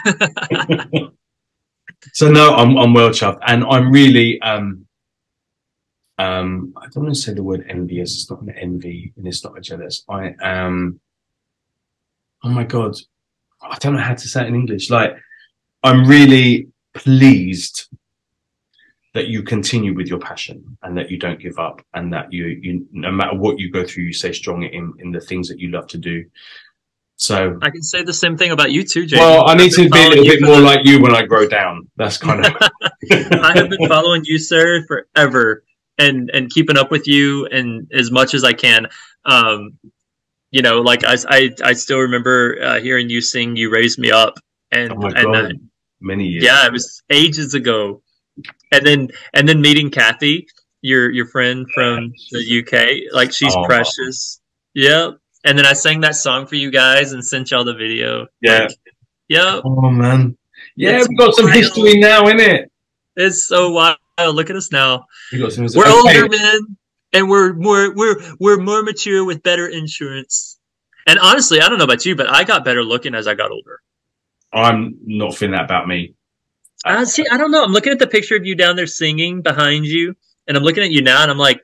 So no, I'm I'm well chuffed, and I'm really um um I don't want to say the word envious. It's not an envy, and it's not a jealous. I am. Oh my god, I don't know how to say it in English. Like, I'm really pleased that you continue with your passion and that you don't give up, and that you you no matter what you go through, you stay strong in in the things that you love to do. So I can say the same thing about you too, Jaden. Well, I need to be a little bit more like you when I grow down. That's kind of. I have been following you, sir, forever, and and keeping up with you, and as much as I can. Um, you know, like I I, I still remember uh, hearing you sing "You Raised Me Up," and oh my and God. uh, many years. Yeah, it was ages ago, and then and then meeting Kathy, your your friend from the U K, like she's oh. precious. Yeah. And then I sang that song for you guys and sent y'all the video. Yeah. Like, yep. Oh, man. Yeah, it's we've got some wild. history now, innit? It's so wild. Look at us now. We got some we're okay. older men, and we're more we're we're more mature with better insurance. And honestly, I don't know about you, but I got better looking as I got older. I'm not feeling that about me. Uh, see, I don't know. I'm looking at the picture of you down there singing behind you, and I'm looking at you now, and I'm like,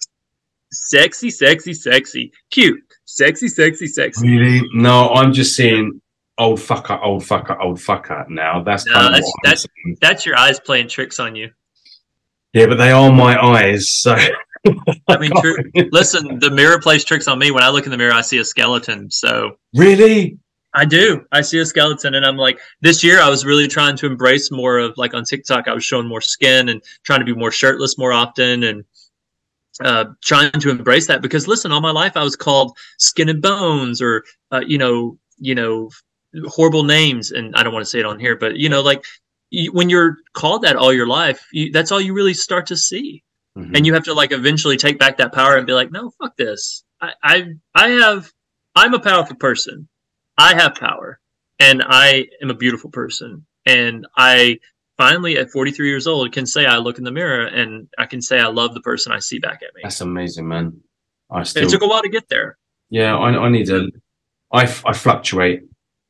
sexy, sexy, sexy, cute. Sexy, sexy, sexy. Really? No, I'm just seeing old fucker, old fucker, old fucker now. That's no, kind of that's, what that's, I'm saying. That's your eyes playing tricks on you. Yeah, but they are my eyes, so... I mean, true. Listen, the mirror plays tricks on me. When I look in the mirror, I see a skeleton, so... Really? I do. I see a skeleton, and I'm like... This year, I was really trying to embrace more of, like, on TikTok, I was showing more skin and trying to be more shirtless more often, and... Uh, trying to embrace that because listen, all my life I was called skin and bones or uh, you know, you know, horrible names, and I don't want to say it on here, but you know, like you, when you're called that all your life, you, that's all you really start to see, mm-hmm. and you have to like eventually take back that power and be like, no, fuck this. I, I, I have, I'm a powerful person. I have power, and I am a beautiful person, and I. Finally, at forty-three years old, can say I look in the mirror and I can say I love the person I see back at me. That's amazing, man. I still. It took a while to get there. Yeah, I, I need a. I I fluctuate.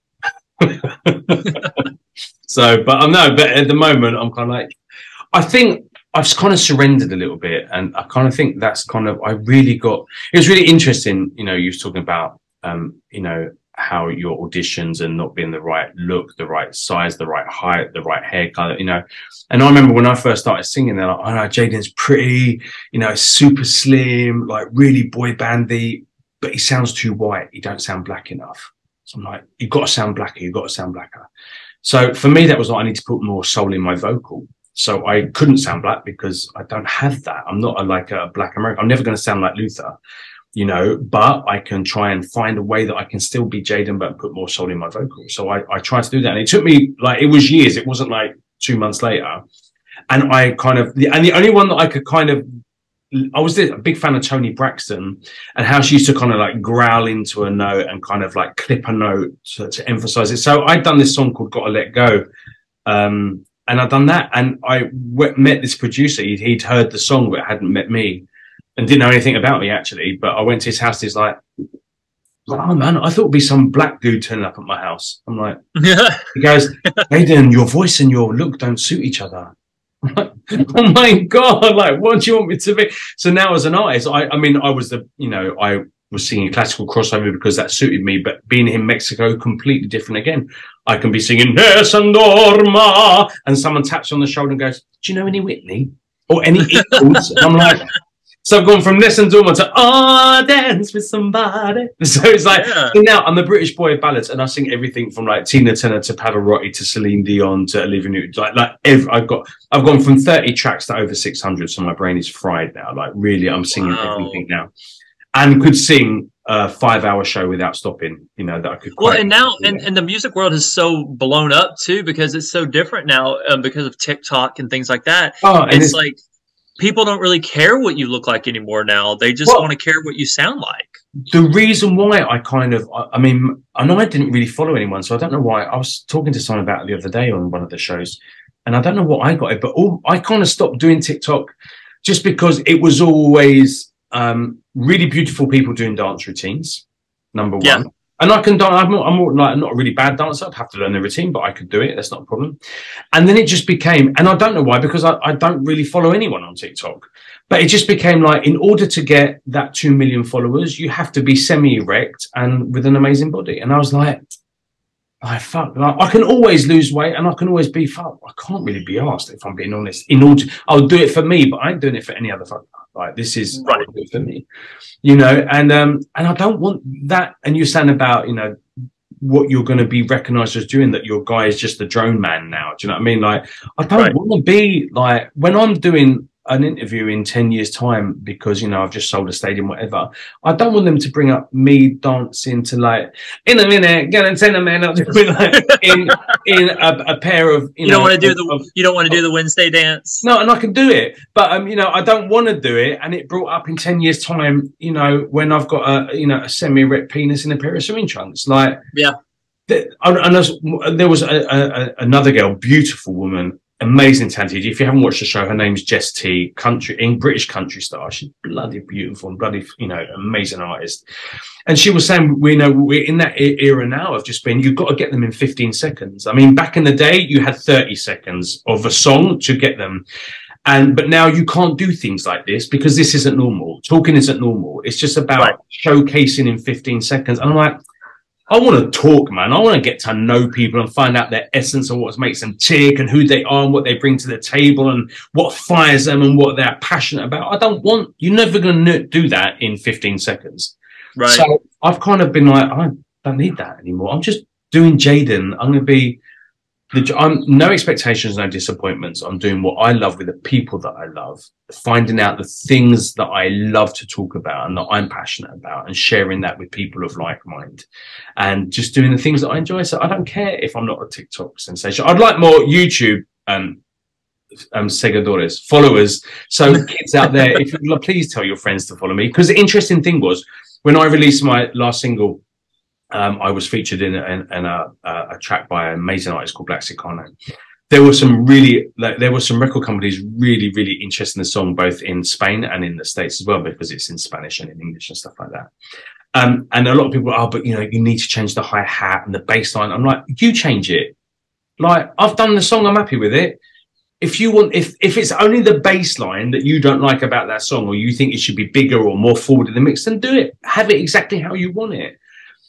So, but I know, but at the moment, I'm kind of like, I think I've kind of surrendered a little bit, and I kind of think that's kind of I really got. It was really interesting, you know. You was talking about, um, you know, how your auditions and not being the right look, the right size, the right height, the right hair color, you know. And I remember when I first started singing, they're like, oh no, Jaden's pretty, you know, super slim, like really boy bandy, but he sounds too white. He don't sound black enough. So I'm like, you've got to sound blacker. You've got to sound blacker. So for me, that was like, I need to put more soul in my vocal. So I couldn't sound black because I don't have that. I'm not a, like a black American. I'm never going to sound like Luther, you know, but I can try and find a way that I can still be Jaden, but put more soul in my vocal. So I, I tried to do that. And it took me like, it was years. It wasn't like two months later. And I kind of, and the only one that I could kind of, I was a big fan of Toni Braxton and how she used to kind of like growl into a note and kind of like clip a note to, to emphasize it. So I'd done this song called Gotta Let Go. Um, and I'd done that. And I met this producer. He'd, he'd heard the song, but hadn't met me and didn't know anything about me actually. But I went to his house. He's like, oh man, I thought it'd be some black dude turning up at my house. I'm like, he goes, Jaden, your voice and your look don't suit each other. Oh my God, like, what do you want me to be? So now as an artist, I, I mean, I was the, you know, I was singing classical crossover because that suited me, but being in Mexico, completely different again. I can be singing, Nessa Norma, and someone taps on the shoulder and goes, do you know any Whitney? Or any Eagles? And I'm like, so I've gone from Nessa Norma to, oh, dance with somebody. So it's like, yeah. So now I'm the British boy of ballads, and I sing everything from like Tina Turner to Pavarotti to Celine Dion to Olivia Newton. Like, like every, I've got, I've gone from thirty tracks to over six hundred. So my brain is fried now. Like really, I'm singing wow. everything now, and could sing a five hour show without stopping, you know, that I could. Well, and now, and, and the music world is so blown up too, because it's so different now um, because of TikTok and things like that. Oh, and it's, it's like, people don't really care what you look like anymore now. They just well, want to care what you sound like. The reason why I kind of, I, I mean, I know I didn't really follow anyone, so I don't know why. I was talking to someone about it the other day on one of the shows, and I don't know what I got it, but all, I kind of stopped doing TikTok just because it was always um, really beautiful people doing dance routines, number one. Yeah. And I can dance. I'm, not, I'm more, like not a really bad dancer. I'd have to learn the routine, but I could do it. That's not a problem. And then it just became, and I don't know why, because I, I don't really follow anyone on TikTok. But it just became like, in order to get that two million followers, you have to be semi-erect and with an amazing body. And I was like, I fuck, like, I can always lose weight and I can always be fuck. I can't really be asked, if I'm being honest. In order, I'll do it for me, but I ain't doing it for any other fuck. Like, this is right for me, you know, and um, and I don't want that. And you're saying about, you know, what you're going to be recognized as doing, that your guy is just a drone man now. Do you know what I mean? Like, I don't right. want to be like, when I'm doing an interview in ten years time, because, you know, I've just sold a stadium, whatever, I don't want them to bring up me dancing to like, in a minute, gonna send a man up to like, in in a, a pair of, you, you know, don't want to do of, the of, you don't want to do of, the Wednesday dance. No, and I can do it, but um, you know, I don't want to do it, and it brought up in ten years time, you know, when I've got a, you know, a semi-erect penis in a pair of swimming trunks, like, yeah. The, and was, there was a, a, another girl, beautiful woman, amazing talented. If you haven't watched the show, her name's Jess T, country in British country star. She's bloody beautiful and bloody, you know, amazing artist. And she was saying, we know we're in that era now of just being, you've got to get them in fifteen seconds. I mean, back in the day, you had thirty seconds of a song to get them. And but now you can't do things like this because this isn't normal. Talking isn't normal. It's just about right. showcasing in fifteen seconds. And I'm like, I want to talk, man. I want to get to know people and find out their essence of what makes them tick and who they are and what they bring to the table and what fires them and what they're passionate about. I don't want, you're never going to do that in fifteen seconds. Right. So I've kind of been like, I don't need that anymore. I'm just doing Jaden. I'm going to be, the, I'm no expectations, no disappointments. I'm doing what I love with the people that I love, finding out the things that I love to talk about and that I'm passionate about, and sharing that with people of like mind, and just doing the things that I enjoy. So I don't care if I'm not a TikTok sensation. I'd like more YouTube um, um, seguidores, followers. So kids out there, if you please tell your friends to follow me, because the interesting thing was when I released my last single, Um, I was featured in, in, in a, a track by an amazing artist called Black Sicano. There were some really, like, there were some record companies really, really interested in the song, both in Spain and in the States as well, because it's in Spanish and in English and stuff like that. Um, and a lot of people, oh, but you know, you need to change the hi-hat and the bass line. I'm like, you change it. Like, I've done the song, I'm happy with it. If you want, if, if it's only the bass line that you don't like about that song, or you think it should be bigger or more forward in the mix, then do it. Have it exactly how you want it.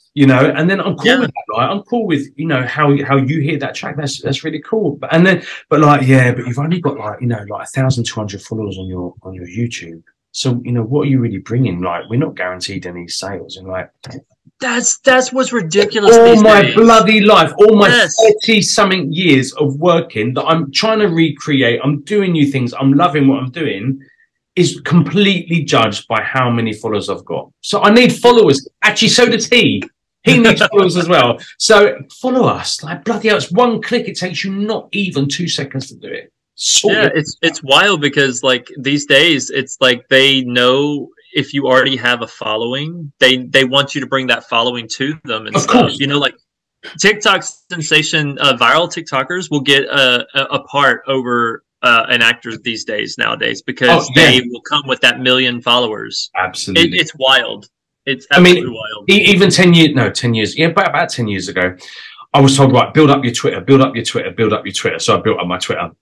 You know, and then I'm cool Yeah. with that. Like, I'm cool with, you know, how how you hear that track. That's that's really cool. But and then, but like, yeah, but you've only got like, you know, like a thousand two hundred followers on your on your YouTube. So, you know, what are you really bringing? Like, we're not guaranteed any sales, and like, That's that's what's ridiculous. all these my days. bloody life, all my Yes. thirty something years of working that I'm trying to recreate. I'm doing new things. I'm loving what I'm doing. Is completely judged by how many followers I've got. So I need followers. Actually, so does he. He needs followers as well. So follow us. Like, bloody hell, it's one click. It takes you not even two seconds to do it. Sort Yeah, it. it's it's wild because like these days, it's like they know if you already have a following, they they want you to bring that following to them and Of stuff. course. You know, like TikTok sensation, uh, viral TikTokers will get a, a, a part over uh, an actor these days nowadays because Oh, yeah. they will come with that million followers. Absolutely. It, it's wild. It's I mean, absolutely wild. e- even ten years, no, ten years, yeah, about, about ten years ago, I was told, right, build up your Twitter, build up your Twitter, build up your Twitter. So I built up my Twitter.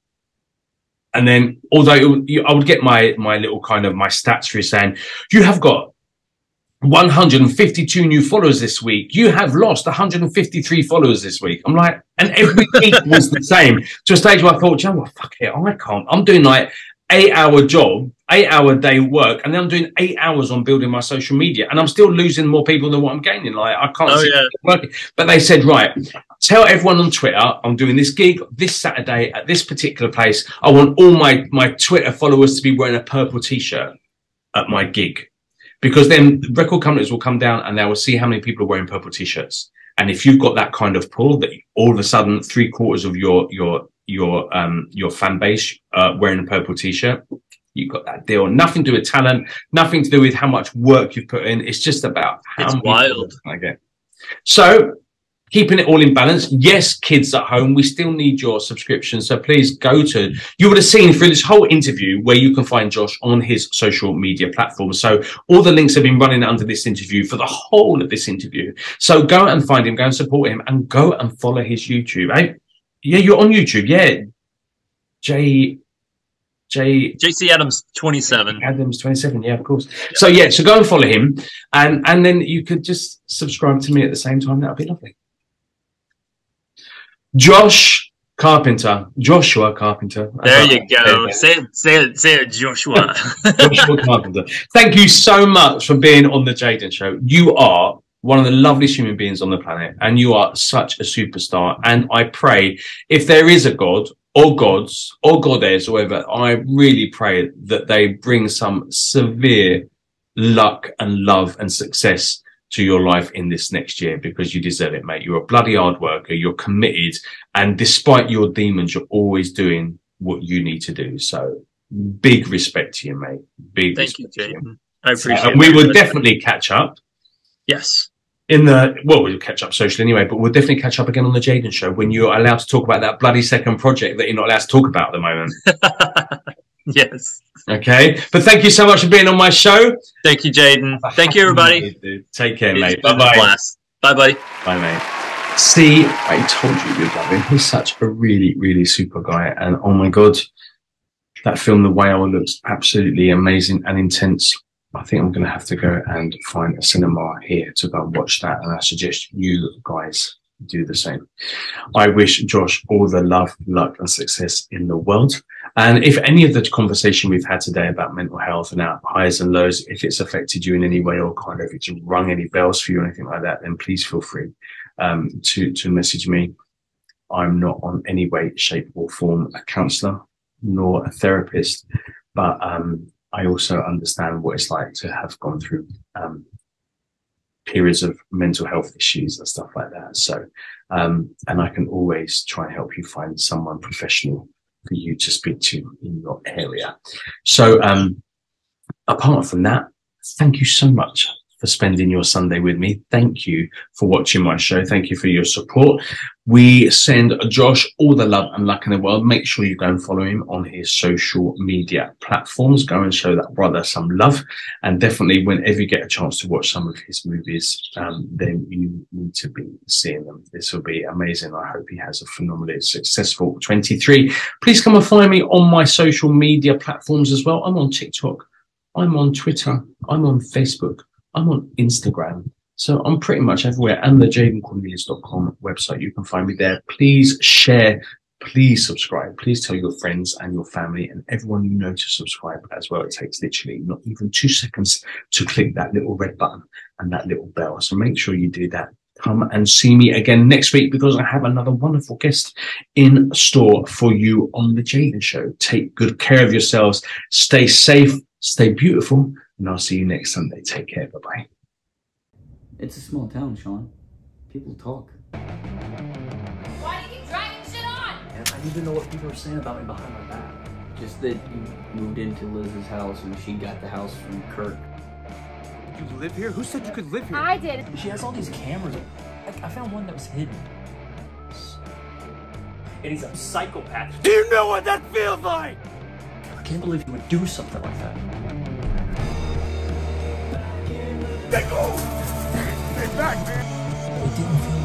And then, although it would, you, I would get my, my little kind of my stats for you saying, you have got one hundred fifty-two new followers this week. You have lost one hundred fifty-three followers this week. I'm like, and every week was the same to a stage where I thought, you know what, fuck it, I can't. I'm doing like eight hour job, eight hour day work, and then I'm doing eight hours on building my social media, and I'm still losing more people than what I'm gaining. Like, I can't Oh, see yeah. it working. But they said, right, tell everyone on Twitter, I'm doing this gig this Saturday at this particular place. I want all my, my Twitter followers to be wearing a purple t-shirt at my gig. Because then record companies will come down and they will see how many people are wearing purple t-shirts. And if you've got that kind of pull, that all of a sudden three quarters of your your your um your fan base uh, wearing a purple t-shirt, you've got that deal. Nothing to do with talent, nothing to do with how much work you've put in. It's just about how It's many wild. I get. So keeping it all in balance. Yes, kids at home, we still need your subscription. So please go to, you would have seen through this whole interview where you can find Josh on his social media platforms. So all the links have been running under this interview for the whole of this interview. So go and find him, go and support him, and go and follow his YouTube. Hey, yeah, you're on YouTube. Yeah. J, J, J C Adams twenty-seven. Adams twenty-seven, yeah, of course. Yep. So yeah, so go and follow him, and and then you could just subscribe to me at the same time. That would be lovely. Josh Carpenter, Joshua Carpenter. There you go. Say it, say it, say it, Joshua. Joshua Carpenter. Thank you so much for being on the Jaden Show. You are one of the loveliest human beings on the planet, and you are such a superstar. And I pray, if there is a God or gods or goddess or whatever, I really pray that they bring some severe luck and love and success to your life in this next year, because you deserve it, mate. You're a bloody hard worker. You're committed. And despite your demons, you're always doing what you need to do. So big respect to you, mate. Big Thank you, respect Jaden. to you. I appreciate So, it. and we will definitely catch up. Yes. In the, well, we'll catch up socially anyway, but we'll definitely catch up again on the Jaden Show when you're allowed to talk about that bloody second project that you're not allowed to talk about at the moment. Yes. Okay. But thank you so much for being on my show. Thank you, Jaden. Thank you, everybody. Dude. Take care, It's mate. been a Bye-bye. blast. Bye-bye. Bye, mate. See, I told you you'd love him. He's such a really, really super guy. And oh my God, that film, The Whale, looks absolutely amazing and intense. I think I'm going to have to go and find a cinema here to go and watch that. And I suggest you guys do the same. I wish Josh all the love, luck and success in the world. And if any of the conversation we've had today about mental health and our highs and lows, if it's affected you in any way or kind of if it's rung any bells for you or anything like that, then please feel free um, to, to message me. I'm not on any way, shape or form a counsellor nor a therapist, but um, I also understand what it's like to have gone through um, periods of mental health issues and stuff like that. So, um, and I can always try and help you find someone professional for you to speak to in your area. So, um, apart from that, thank you so much for spending your Sunday with me. Thank you for watching my show. Thank you for your support. We send Josh all the love and luck in the world. Make sure you go and follow him on his social media platforms. Go and show that brother some love. And definitely whenever you get a chance to watch some of his movies, um, then you need to be seeing them. This will be amazing. I hope he has a phenomenally successful twenty-three. Please come and find me on my social media platforms as well. I'm on TikTok. I'm on Twitter. I'm on Facebook. I'm on Instagram. So I'm pretty much everywhere, and the jaden cornelious dot com website. You can find me there. Please share, please subscribe, please tell your friends and your family and everyone you know to subscribe as well. It takes literally not even two seconds to click that little red button and that little bell. So make sure you do that. Come and see me again next week because I have another wonderful guest in store for you on the Jaden Show. Take good care of yourselves. Stay safe, stay beautiful, and I'll see you next Sunday. Take care. Bye-bye. It's a small town, Sean. People talk. Why do you keep dragging shit on? And I need to know what people are saying about me behind my back. Just that you moved into Liz's house and she got the house from Kirk. You live here? Who said you could live here? I did. She has all these cameras. I, I found one that was hidden. And he's a psychopath. Do you know what that feels like? I can't believe you would do something like that. Get go! Stay back, man! It didn't feel